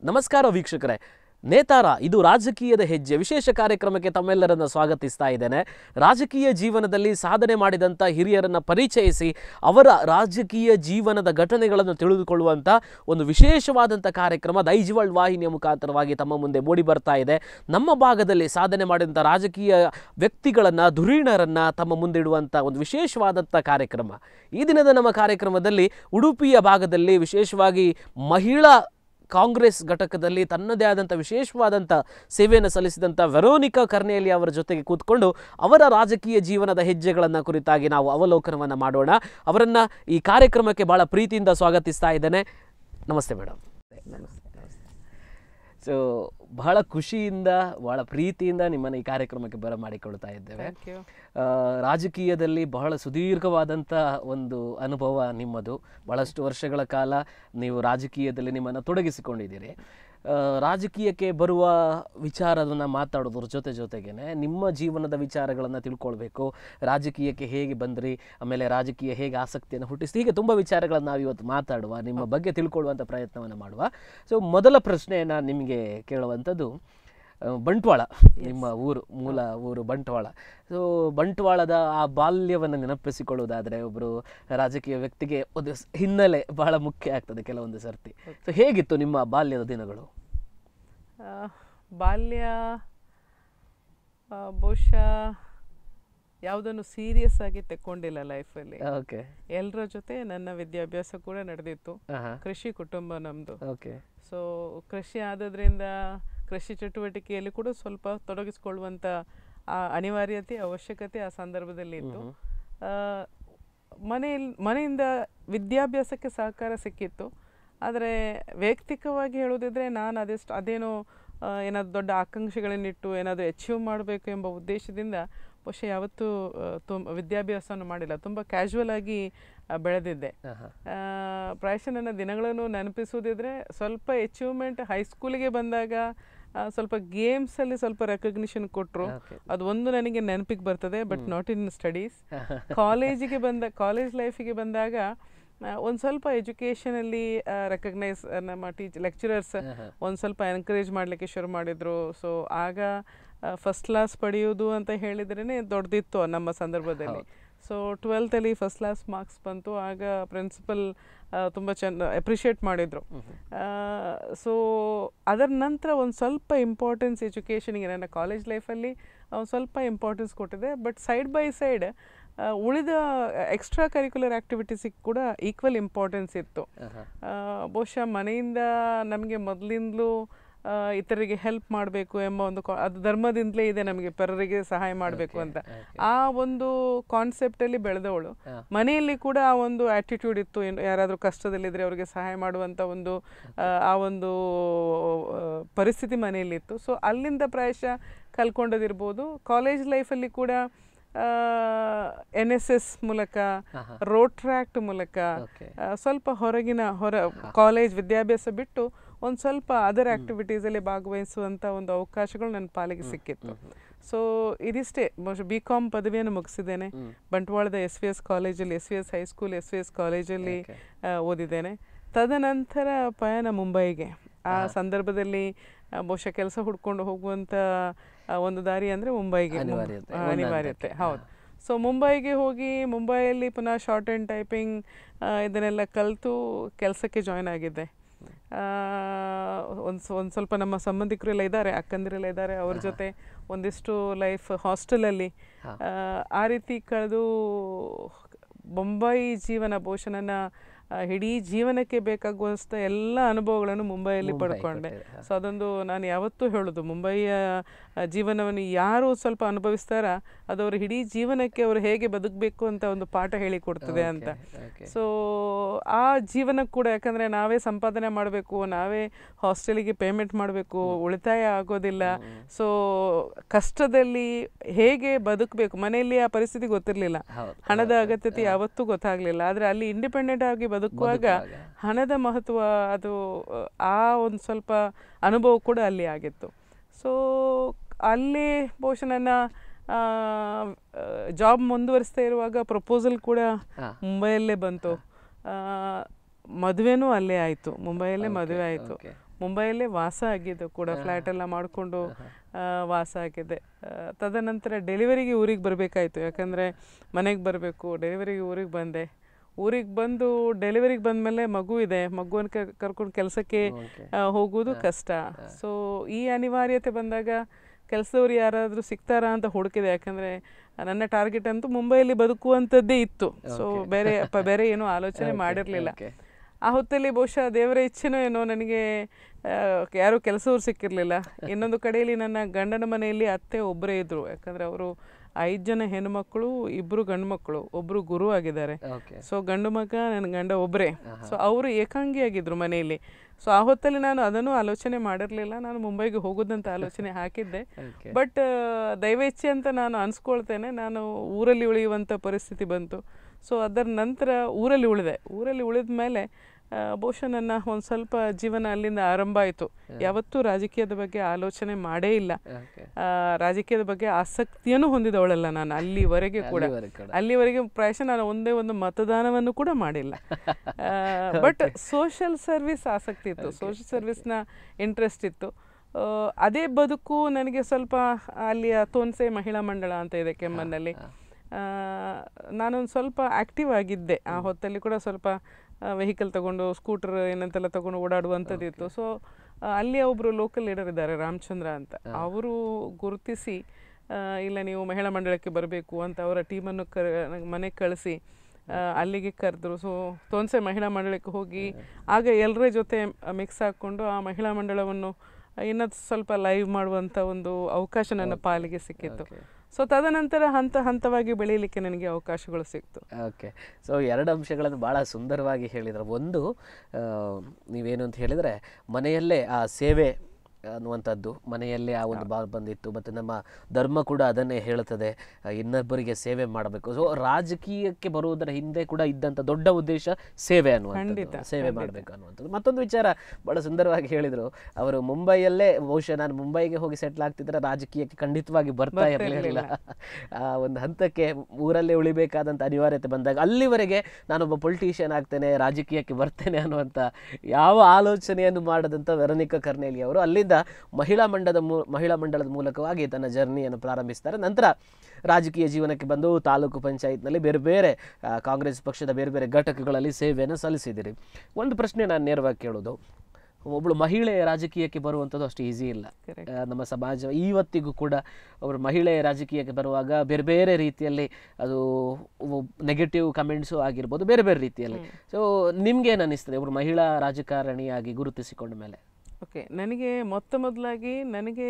ನಮಸ್ಕಾರ ವೀಕ್ಷಕರೇ, ನೇತಾರ ಇದು ರಾಜಕೀಯದ ಹೆಜ್ಜೆ ವಿಶೇಷ ಕಾರ್ಯಕ್ರಮಕ್ಕೆ ತಮ್ಮೆಲ್ಲರನ್ನ ಸ್ವಾಗತಿಸ್ತಾ ಇದ್ದೇನೆ. ರಾಜಕೀಯ ಜೀವನದಲ್ಲಿ ಸಾಧನೆ ಮಾಡಿದಂಥ ಹಿರಿಯರನ್ನು ಪರಿಚಯಿಸಿ ಅವರ ರಾಜಕೀಯ ಜೀವನದ ಘಟನೆಗಳನ್ನು ತಿಳಿದುಕೊಳ್ಳುವಂಥ ಒಂದು ವಿಶೇಷವಾದಂಥ ಕಾರ್ಯಕ್ರಮ ದೈಜಿವರ್ಲ್ಡ್ ವಾಹಿನಿಯ ಮುಖಾಂತರವಾಗಿ ತಮ್ಮ ಮುಂದೆ ಮೂಡಿ ಬರ್ತಾ ಇದೆ. ನಮ್ಮ ಭಾಗದಲ್ಲಿ ಸಾಧನೆ ಮಾಡಿದಂಥ ರಾಜಕೀಯ ವ್ಯಕ್ತಿಗಳನ್ನು, ಧುರೀಣರನ್ನು ತಮ್ಮ ಮುಂದಿಡುವಂಥ ಒಂದು ವಿಶೇಷವಾದಂಥ ಕಾರ್ಯಕ್ರಮ. ಈ ದಿನದ ನಮ್ಮ ಕಾರ್ಯಕ್ರಮದಲ್ಲಿ ಉಡುಪಿಯ ಭಾಗದಲ್ಲಿ ವಿಶೇಷವಾಗಿ ಮಹಿಳಾ ಕಾಂಗ್ರೆಸ್ ಘಟಕದಲ್ಲಿ ತನ್ನದೇ ಆದಂಥ ವಿಶೇಷವಾದಂಥ ಸೇವೆಯನ್ನು ಸಲ್ಲಿಸಿದಂಥ ವೆರೋನಿಕಾ ಕರ್ನೇಲಿ ಅವರ ಜೊತೆಗೆ ಕೂತ್ಕೊಂಡು ಅವರ ರಾಜಕೀಯ ಜೀವನದ ಹೆಜ್ಜೆಗಳನ್ನು ಕುರಿತಾಗಿ ನಾವು ಅವಲೋಕನವನ್ನು ಮಾಡೋಣ. ಅವರನ್ನು ಈ ಕಾರ್ಯಕ್ರಮಕ್ಕೆ ಭಾಳ ಪ್ರೀತಿಯಿಂದ ಸ್ವಾಗತಿಸ್ತಾ ಇದ್ದೇನೆ. ನಮಸ್ತೆ ಮೇಡಮ್. ನಮಸ್ತೆ. ಸೊ ಬಹಳ ಖುಷಿಯಿಂದ, ಬಹಳ ಪ್ರೀತಿಯಿಂದ ನಿಮ್ಮನ್ನು ಈ ಕಾರ್ಯಕ್ರಮಕ್ಕೆ ಬರಮಾಡಿಕೊಳ್ತಾ ಇದ್ದೇವೆ. ರಾಜಕೀಯದಲ್ಲಿ ಬಹಳ ಸುದೀರ್ಘವಾದಂಥ ಒಂದು ಅನುಭವ ನಿಮ್ಮದು. ಬಹಳಷ್ಟು ವರ್ಷಗಳ ಕಾಲ ನೀವು ರಾಜಕೀಯದಲ್ಲಿ ನಿಮ್ಮನ್ನು ತೊಡಗಿಸಿಕೊಂಡಿದ್ದೀರಿ. ರಾಜಕೀಯಕ್ಕೆ ಬರುವ ವಿಚಾರವನ್ನು ಮಾತಾಡೋದ್ರ ಜೊತೆಗೇನೆ ನಿಮ್ಮ ಜೀವನದ ವಿಚಾರಗಳನ್ನು ತಿಳ್ಕೊಳ್ಬೇಕು. ರಾಜಕೀಯಕ್ಕೆ ಹೇಗೆ ಬಂದ್ರಿ, ಆಮೇಲೆ ರಾಜಕೀಯ ಹೇಗೆ ಆಸಕ್ತಿಯನ್ನು ಹುಟ್ಟಿಸಿ, ಹೀಗೆ ತುಂಬ ವಿಚಾರಗಳನ್ನು ನಾವು ಇವತ್ತು ಮಾತಾಡುವ, ನಿಮ್ಮ ಬಗ್ಗೆ ತಿಳ್ಕೊಳ್ಳುವಂಥ ಪ್ರಯತ್ನವನ್ನು ಮಾಡುವ. ಸೊ ಮೊದಲ ಪ್ರಶ್ನೆ ನಾನು ನಿಮಗೆ ಕೇಳುವಂಥದ್ದು, ಬಂಟ್ವಾಳ ನಿಮ್ಮ ಮೂಲ ಊರು ಬಂಟ್ವಾಳ. ಸೊ ಬಂಟ್ವಾಳದ ಆ ಬಾಲ್ಯವನ್ನು ನೆನಪಿಸಿಕೊಳ್ಳುವುದಾದರೆ ಒಬ್ಬರು ರಾಜಕೀಯ ವ್ಯಕ್ತಿಗೆ ಒಂದು ಹಿನ್ನೆಲೆ ಬಹಳ ಮುಖ್ಯ ಆಗ್ತದೆ ಕೆಲವೊಂದು ಸರ್ತಿ. ಸೊ ಹೇಗಿತ್ತು ನಿಮ್ಮ ಬಾಲ್ಯದ ದಿನಗಳು? ಬಾಲ್ಯ ಬಹುಶಃ ಯಾವುದನ್ನು ಸೀರಿಯಸ್ ಆಗಿ ತಗೊಂಡಿಲ್ಲ ಲೈಫಲ್ಲಿ. ಓಕೆ. ಎಲ್ಲರ ಜೊತೆ ನನ್ನ ವಿದ್ಯಾಭ್ಯಾಸ ಕೂಡ ನಡೆದಿತ್ತು. ಕೃಷಿ ಕುಟುಂಬ ನಮ್ಮದು. ಓಕೆ. ಸೊ ಕೃಷಿ ಆದದ್ರಿಂದ ಕೃಷಿ ಚಟುವಟಿಕೆಯಲ್ಲಿ ಕೂಡ ಸ್ವಲ್ಪ ತೊಡಗಿಸ್ಕೊಳ್ಳುವಂಥ ಅನಿವಾರ್ಯತೆ, ಅವಶ್ಯಕತೆ ಆ ಸಂದರ್ಭದಲ್ಲಿ ಇತ್ತು. ಮನೆಯಿಂದ ವಿದ್ಯಾಭ್ಯಾಸಕ್ಕೆ ಸಹಕಾರ ಸಿಕ್ಕಿತ್ತು. ಆದರೆ ವೈಯಕ್ತಿಕವಾಗಿ ಹೇಳೋದಿದ್ರೆ ನಾನು ಅದೇನೋ ಏನಾದರೂ ದೊಡ್ಡ ಆಕಾಂಕ್ಷೆಗಳನ್ನಿಟ್ಟು ಏನಾದರೂ ಅಚೀವ್ ಮಾಡಬೇಕು ಎಂಬ ಉದ್ದೇಶದಿಂದ ಬಹುಶಃ ಯಾವತ್ತೂ ವಿದ್ಯಾಭ್ಯಾಸವನ್ನು ಮಾಡಿಲ್ಲ. ತುಂಬ ಕ್ಯಾಶುವಲ್ ಆಗಿ ಬೆಳೆದಿದ್ದೆ. ಪ್ರಾಯಶಃ ನನ್ನ ದಿನಗಳನ್ನು ನೆನಪಿಸೋದಿದ್ರೆ ಸ್ವಲ್ಪ ಅಚೀವ್ಮೆಂಟ್ ಹೈಸ್ಕೂಲಿಗೆ ಬಂದಾಗ ಸ್ವಲ್ಪ ಗೇಮ್ಸಲ್ಲಿ ಸ್ವಲ್ಪ ರೆಕಗ್ನಿಷನ್ ಕೊಟ್ಟರು. ಅದು ಒಂದು ನನಗೆ ನೆನಪಿಗೆ ಬರ್ತದೆ, but not in studies. College ಲೈಫಿಗೆ ಬಂದಾಗ ಒಂದು ಸ್ವಲ್ಪ ಎಜುಕೇಷನಲ್ಲಿ ರೆಕಗ್ನೈಸ್ ನಮ್ಮ ಲೆಕ್ಚರರ್ಸ್ ಒಂದು ಸ್ವಲ್ಪ ಎನ್ಕರೇಜ್ ಮಾಡಲಿಕ್ಕೆ ಶುರು ಮಾಡಿದರು. ಸೊ ಆಗ ಫಸ್ಟ್ ಕ್ಲಾಸ್ ಪಡೆಯೋದು ಅಂತ ಹೇಳಿದ್ರೇ ದೊಡ್ಡದಿತ್ತು ನಮ್ಮ ಸಂದರ್ಭದಲ್ಲಿ. So 12th first class marks ಬಂತು. ಆಗ ಪ್ರಿನ್ಸಿಪಲ್ ತುಂಬ ಅಪ್ರಿಷಿಯೇಟ್ ಮಾಡಿದರು. ಸೊ ಅದರ ನಂತರ ಒಂದು ಸ್ವಲ್ಪ ಇಂಪಾರ್ಟೆನ್ಸ್ ಎಜುಕೇಷನಿಗೆ ನನ್ನ ಕಾಲೇಜ್ ಲೈಫಲ್ಲಿ ಒಂದು ಸ್ವಲ್ಪ ಇಂಪಾರ್ಟೆನ್ಸ್ ಕೊಟ್ಟಿದೆ. ಬಟ್ ಸೈಡ್ ಬೈ ಸೈಡ್ ಉಳಿದ ಎಕ್ಸ್ಟ್ರಾ ಕರಿಕ್ಯುಲರ್ ಆ್ಯಕ್ಟಿವಿಟೀಸಿಗೆ ಕೂಡ ಈಕ್ವಲ್ ಇಂಪಾರ್ಟೆನ್ಸ್ ಇತ್ತು. ಬಹುಶಃ ಮನೆಯಿಂದ ನಮಗೆ ಮೊದಲಿಂದಲೂ ಇತರರಿಗೆ ಹೆಲ್ಪ್ ಮಾಡಬೇಕು ಎಂಬ ಒಂದು ಅದು ಧರ್ಮದಿಂದಲೇ ಇದೆ, ನಮಗೆ ಪರರಿಗೆ ಸಹಾಯ ಮಾಡಬೇಕು ಅಂತ. ಆ ಒಂದು ಕಾನ್ಸೆಪ್ಟಲ್ಲಿ ಬೆಳೆದವಳು. ಮನೆಯಲ್ಲಿ ಕೂಡ ಆ ಒಂದು ಆ್ಯಟಿಟ್ಯೂಡ್ ಇತ್ತು. ಯಾರಾದರೂ ಕಷ್ಟದಲ್ಲಿದ್ದರೆ ಅವರಿಗೆ ಸಹಾಯ ಮಾಡುವಂಥ ಆ ಒಂದು ಪರಿಸ್ಥಿತಿ ಮನೆಯಲ್ಲಿತ್ತು. ಸೊ ಅಲ್ಲಿಂದ ಪ್ರಾಯಶಃ ಕಲ್ಕೊಂಡದಿರ್ಬೋದು. ಕಾಲೇಜ್ ಲೈಫಲ್ಲಿ ಕೂಡ NSS ಮೂಲಕ, ರೋಟ್ರಾಕ್ಟ್ ಮೂಲಕ ಸ್ವಲ್ಪ ಕಾಲೇಜ್ ವಿದ್ಯಾಭ್ಯಾಸ ಬಿಟ್ಟು ಒಂದು ಸ್ವಲ್ಪ ಅದರ್ ಆ್ಯಕ್ಟಿವಿಟೀಸಲ್ಲಿ ಭಾಗವಹಿಸುವಂಥ ಒಂದು ಅವಕಾಶಗಳು ನನ್ನ ಪಾಲಿಗೆ ಸಿಕ್ಕಿತ್ತು. ಸೊ ಇದಿಷ್ಟೇ. BCom ಪದವಿಯನ್ನು ಮುಗಿಸಿದ್ದೇನೆ. ಬಂಟ್ವಾಳದ SVS ಕಾಲೇಜಲ್ಲಿ, SVS ಹೈಸ್ಕೂಲ್, SVS ಕಾಲೇಜಲ್ಲಿ ಓದಿದ್ದೇನೆ. ತದನಂತರ ಪಯಣ ಮುಂಬೈಗೆ. ಆ ಸಂದರ್ಭದಲ್ಲಿ ಬಹುಶಃ ಕೆಲಸ ಹುಡ್ಕೊಂಡು ಹೋಗುವಂಥ ಒಂದು ದಾರಿ ಅಂದರೆ ಮುಂಬೈಗೆ ಅನಿವಾರ್ಯತೆ. ಹೌದು. ಸೊ ಮುಂಬೈಗೆ ಹೋಗಿ ಮುಂಬೈಯಲ್ಲಿ ಪುನಃ ಶಾರ್ಟ್ ಆ್ಯಂಡ್ ಟೈಪಿಂಗ್ ಇದನ್ನೆಲ್ಲ ಕಲಿತು ಕೆಲಸಕ್ಕೆ ಜಾಯ್ನ್ ಆಗಿದ್ದೆ. ಒಂದು ಸ್ವಲ್ಪ ನಮ್ಮ ಸಂಬಂಧಿಕರೆಲ್ಲ ಇದ್ದಾರೆ, ಅಕ್ಕಂದಿರೆಲ್ಲ ಇದ್ದಾರೆ, ಅವ್ರ ಜೊತೆ ಒಂದಿಷ್ಟು ಲೈಫ್ ಹಾಸ್ಟೆಲಲ್ಲಿ ಆ ರೀತಿ ಕಳೆದು ಮುಂಬೈ ಜೀವನ ಬಹುಶಃ ನನ್ನ ಇಡೀ ಜೀವನಕ್ಕೆ ಬೇಕಾಗುವಷ್ಟು ಎಲ್ಲ ಅನುಭವಗಳನ್ನು ಮುಂಬೈಯಲ್ಲಿ ಪಡ್ಕೊಂಡೆ. ಸೊ ಅದೊಂದು ನಾನು ಯಾವತ್ತೂ ಹೇಳೋದು, ಮುಂಬೈಯ ಜೀವನವನ್ನು ಯಾರು ಸ್ವಲ್ಪ ಅನುಭವಿಸ್ತಾರ ಅದು ಅವ್ರ ಇಡೀ ಜೀವನಕ್ಕೆ ಅವರು ಹೇಗೆ ಬದುಕಬೇಕು ಅಂತ ಒಂದು ಪಾಠ ಹೇಳಿಕೊಡ್ತದೆ ಅಂತ. ಸೊ ಆ ಜೀವನ ಕೂಡ, ಯಾಕಂದರೆ ನಾವೇ ಸಂಪಾದನೆ ಮಾಡಬೇಕು, ನಾವೇ ಹಾಸ್ಟೆಲಿಗೆ ಪೇಮೆಂಟ್ ಮಾಡಬೇಕು, ಉಳಿತಾಯ ಆಗೋದಿಲ್ಲ. ಸೊ ಕಷ್ಟದಲ್ಲಿ ಹೇಗೆ ಬದುಕಬೇಕು, ಮನೆಯಲ್ಲಿ ಆ ಪರಿಸ್ಥಿತಿ ಗೊತ್ತಿರಲಿಲ್ಲ, ಹಣದ ಅಗತ್ಯತೆ ಯಾವತ್ತೂ ಗೊತ್ತಾಗಲಿಲ್ಲ. ಆದರೆ ಅಲ್ಲಿ ಇಂಡಿಪೆಂಡೆಂಟ್ ಆಗಿ ಬದುಕುವಾಗ ಹಣದ ಮಹತ್ವ, ಅದು ಆ ಒಂದು ಸ್ವಲ್ಪ ಅನುಭವ ಕೂಡ ಅಲ್ಲಿ ಆಗಿತ್ತು. ಸೊ ಅಲ್ಲಿ ಬಹುಶಃ ನನ್ನ ಜಾಬ್ ಮುಂದುವರಿಸ್ತಾ ಇರುವಾಗ ಪ್ರಪೋಸಲ್ ಕೂಡ ಮುಂಬೈಯಲ್ಲೇ ಬಂತು. ಮದುವೆನೂ ಅಲ್ಲೇ ಆಯಿತು, ಮುಂಬೈಯಲ್ಲೇ ಮದುವೆ ಆಯಿತು. ಮುಂಬೈಯಲ್ಲೇ ವಾಸ ಆಗಿದ್ದು ಕೂಡ, ಫ್ಲ್ಯಾಟ್ ಎಲ್ಲ ಮಾಡಿಕೊಂಡು ವಾಸ ಆಗಿದ್ದೆ. ತದನಂತರ ಡೆಲಿವರಿಗೆ ಊರಿಗೆ ಬರಬೇಕಾಯ್ತು, ಯಾಕಂದರೆ ಮನೆಗೆ ಬರಬೇಕು. ಡೆಲಿವರಿಗೆ ಊರಿಗೆ ಬಂದೆ. ಊರಿಗೆ ಬಂದು ಡೆಲಿವರಿಗೆ ಬಂದಮೇಲೆ ಮಗು ಇದೆ, ಮಗುವನ್ನು ಕರ್ಕೊಂಡು ಕೆಲಸಕ್ಕೆ ಹೋಗೋದು ಕಷ್ಟ. ಸೊ ಈ ಅನಿವಾರ್ಯತೆ ಬಂದಾಗ ಕೆಲಸದವ್ರು ಯಾರಾದರೂ ಸಿಗ್ತಾರಾ ಅಂತ ಹುಡುಕಿದೆ, ಯಾಕಂದರೆ ನನ್ನ ಟಾರ್ಗೆಟ್ ಅಂತೂ ಮುಂಬೈಯಲ್ಲಿ ಬದುಕುವಂಥದ್ದೇ ಇತ್ತು. ಸೊ ಬೇರೆ ಏನೂ ಆಲೋಚನೆ ಮಾಡಿರಲಿಲ್ಲ. ಆ ಹೊತ್ತಲ್ಲಿ ಬಹುಶಃ ದೇವರ ಇಚ್ಛೆನೋ ಏನೋ, ನನಗೆ ಯಾರೂ ಕೆಲಸವ್ರು ಸಿಕ್ಕಿರಲಿಲ್ಲ. ಇನ್ನೊಂದು ಕಡೆಯಲ್ಲಿ ನನ್ನ ಗಂಡನ ಮನೆಯಲ್ಲಿ ಅತ್ತೆ ಒಬ್ಬರೇ ಇದ್ದರು, ಯಾಕಂದರೆ ಅವರು 5 ಜನ ಹೆಣ್ಣುಮಕ್ಕಳು, 2 ಗಂಡು ಮಕ್ಕಳು, ಒಬ್ಬರು ಗುರು ಆಗಿದ್ದಾರೆ. ಸೊ ಗಂಡು ಮಗ ನನ್ನ ಗಂಡ ಒಬ್ಬರೇ. ಸೊ ಅವರು ಏಕಾಂಗಿಯಾಗಿದ್ದರು ಮನೆಯಲ್ಲಿ. ಸೊ ಆ ಹೊತ್ತಲ್ಲಿ ನಾನು ಅದನ್ನು ಆಲೋಚನೆ ಮಾಡಿರಲಿಲ್ಲ. ನಾನು ಮುಂಬೈಗೆ ಹೋಗೋದಂತ ಆಲೋಚನೆ ಹಾಕಿದ್ದೆ. ಬಟ್ ದೈವ ಇಚ್ಛೆ ಅಂತ ನಾನು ಅನ್ಸ್ಕೊಳ್ತೇನೆ, ನಾನು ಊರಲ್ಲಿ ಉಳಿಯುವಂಥ ಪರಿಸ್ಥಿತಿ ಬಂತು. ಸೊ ಅದರ ನಂತರ ಊರಲ್ಲಿ ಉಳಿದ ಮೇಲೆ ಬಹುಶಃ ನನ್ನ ಒಂದು ಸ್ವಲ್ಪ ಜೀವನ ಅಲ್ಲಿಂದ ಆರಂಭ ಆಯಿತು. ಯಾವತ್ತೂ ರಾಜಕೀಯದ ಬಗ್ಗೆ ಆಲೋಚನೆ ಮಾಡೇ ಇಲ್ಲ, ರಾಜಕೀಯದ ಬಗ್ಗೆ ಆಸಕ್ತಿಯನ್ನು ಹೊಂದಿದವಳಲ್ಲ ನಾನು ಅಲ್ಲಿವರೆಗೆ ಕೂಡ. ಅಲ್ಲಿವರೆಗೆ ಪ್ರಾಯಶಃ ನಾನು ಒಂದೇ ಒಂದು ಮತದಾನವನ್ನು ಕೂಡ ಮಾಡಿಲ್ಲ. ಬಟ್ ಸೋಷಿಯಲ್ ಸರ್ವಿಸ್ ಆಸಕ್ತಿ ಇತ್ತು, ಸೋಷಿಯಲ್ ಸರ್ವಿಸ್ನ ಇಂಟ್ರೆಸ್ಟ್ ಇತ್ತು. ಅದೇ ಬದುಕು ನನಗೆ ಸ್ವಲ್ಪ ಅಲ್ಲಿಯ ತೋನ್ಸೆ ಮಹಿಳಾ ಮಂಡಳ ಅಂತ ಇದೆ ಕೆಮ್ಮನ್ನಲ್ಲಿ. ನಾನೊಂದು ಸ್ವಲ್ಪ ಆ್ಯಕ್ಟಿವ್ ಆಗಿದ್ದೆ ಆ ಹೊತ್ತಲ್ಲಿ ಕೂಡ. ಸ್ವಲ್ಪ ವೆಹಿಕಲ್ ತಗೊಂಡು, ಸ್ಕೂಟರ್ ಏನಂತೆಲ್ಲ ತಗೊಂಡು ಓಡಾಡುವಂಥದ್ದಿತ್ತು. ಸೊ ಅಲ್ಲಿ ಒಬ್ಬರು ಲೋಕಲ್ ಲೀಡರ್ ಇದ್ದಾರೆ, ರಾಮಚಂದ್ರ ಅಂತ. ಅವರು ಗುರುತಿಸಿ ಇಲ್ಲ ನೀವು ಮಹಿಳಾ ಮಂಡಳಕ್ಕೆ ಬರಬೇಕು ಅಂತ ಅವರ ಟೀಮನ್ನು ಮನೆಗೆ ಕಳಿಸಿ ಅಲ್ಲಿಗೆ ಕರೆದ್ರು. ಸೊ ತೋನ್ಸೆ ಮಹಿಳಾ ಮಂಡಳಕ್ಕೆ ಹೋಗಿ ಆಗ ಎಲ್ಲರ ಜೊತೆ ಮಿಕ್ಸ್ ಹಾಕ್ಕೊಂಡು ಆ ಮಹಿಳಾ ಮಂಡಳವನ್ನು ಇನ್ನೂ ಸ್ವಲ್ಪ ಲೈವ್ ಮಾಡುವಂಥ ಒಂದು ಅವಕಾಶ ನನ್ನ ಪಾಲಿಗೆ ಸಿಕ್ಕಿತ್ತು. ಸೊ ತದನಂತರ ಹಂತವಾಗಿ ಬೆಳೀಲಿಕ್ಕೆ ನನಗೆ ಅವಕಾಶಗಳು ಸಿಕ್ತು. ಓಕೆ. ಸೊ 2 ಅಂಶಗಳನ್ನು ಭಾಳ ಸುಂದರವಾಗಿ ಹೇಳಿದ್ರು. ಒಂದು, ನೀವೇನು ಅಂತ ಹೇಳಿದರೆ ಮನೆಯಲ್ಲೇ ಆ ಸೇವೆ ಅನ್ನುವಂಥದ್ದು ಮನೆಯಲ್ಲೇ ಆ ಒಂದು ಭಾವ ಬಂದಿತ್ತು. ಮತ್ತು ನಮ್ಮ ಧರ್ಮ ಕೂಡ ಅದನ್ನೇ ಹೇಳುತ್ತದೆ, ಇನ್ನೊಬ್ಬರಿಗೆ ಸೇವೆ ಮಾಡಬೇಕು. ಸೊ ರಾಜಕೀಯಕ್ಕೆ ಬರುವುದರ ಹಿಂದೆ ಕೂಡ ಇದ್ದಂಥ ದೊಡ್ಡ ಉದ್ದೇಶ ಸೇವೆ ಅನ್ನುವಂಥದ್ದು, ಸೇವೆ ಮಾಡಬೇಕು ಅನ್ನುವಂಥದ್ದು. ಮತ್ತೊಂದು ವಿಚಾರ ಭಾಳ ಸುಂದರವಾಗಿ ಹೇಳಿದರು ಅವರು, ಮುಂಬೈಯಲ್ಲೇ ಬಹುಶಃ ನಾನು ಮುಂಬೈಗೆ ಹೋಗಿ ಸೆಟ್ಲ್ ಆಗ್ತಿದ್ರೆ ರಾಜಕೀಯಕ್ಕೆ ಖಂಡಿತವಾಗಿ ಬರ್ತಾ ಇರಲಿಲ್ಲ. ಆ ಒಂದು ಹಂತಕ್ಕೆ ಊರಲ್ಲೇ ಉಳಿಬೇಕಾದಂಥ ಅನಿವಾರ್ಯತೆ ಬಂದಾಗ ಅಲ್ಲಿವರೆಗೆ ನಾನೊಬ್ಬ ಪೊಲಿಟಿಷಿಯನ್ ಆಗ್ತೇನೆ, ರಾಜಕೀಯಕ್ಕೆ ಬರ್ತೇನೆ ಅನ್ನುವಂಥ ಯಾವ ಆಲೋಚನೆಯನ್ನು ಮಾಡದಂಥ ವೆರೋನಿಕಾ ಕರ್ನೆಲಿ ಅವರು ಅಲ್ಲಿಂದ ಮಹಿಳಾ ಮಂಡಳದ ಮೂಲಕವಾಗಿ ತನ್ನ ಜರ್ನಿಯನ್ನು ಪ್ರಾರಂಭಿಸ್ತಾರೆ. ನಂತರ ರಾಜಕೀಯ ಜೀವನಕ್ಕೆ ಬಂದು ತಾಲೂಕು ಪಂಚಾಯತ್ನಲ್ಲಿ ಬೇರೆ ಬೇರೆ ಕಾಂಗ್ರೆಸ್ ಪಕ್ಷದ ಬೇರೆ ಬೇರೆ ಘಟಕಗಳಲ್ಲಿ ಸೇವೆಯನ್ನು ಸಲ್ಲಿಸಿದಿರಿ. ಒಂದು ಪ್ರಶ್ನೆ ನಾನು ನೇರವಾಗಿ ಕೇಳೋದು, ಒಬ್ಬಳು ಮಹಿಳೆ ರಾಜಕೀಯಕ್ಕೆ ಬರುವಂಥದ್ದು ಅಷ್ಟು ಈಸಿ ಇಲ್ಲ. ನಮ್ಮ ಸಮಾಜ ಇವತ್ತಿಗೂ ಕೂಡ ಒಬ್ಬರು ಮಹಿಳೆ ರಾಜಕೀಯಕ್ಕೆ ಬರುವಾಗ ಬೇರೆ ಬೇರೆ ರೀತಿಯಲ್ಲಿ ಅದು ನೆಗೆಟಿವ್ ಕಮೆಂಟ್ಸು ಆಗಿರ್ಬೋದು, ಬೇರೆ ಬೇರೆ ರೀತಿಯಲ್ಲಿ. ಸೊ ನಿಮ್ಗೇನು ಅನ್ನಿಸ್ತದೆ ಒಬ್ಬರು ಮಹಿಳಾ ರಾಜಕಾರಣಿಯಾಗಿ ಗುರುತಿಸಿಕೊಂಡ ಮೇಲೆ? ಓಕೆ, ನನಗೆ ಮೊದಲಾಗಿ ನನಗೆ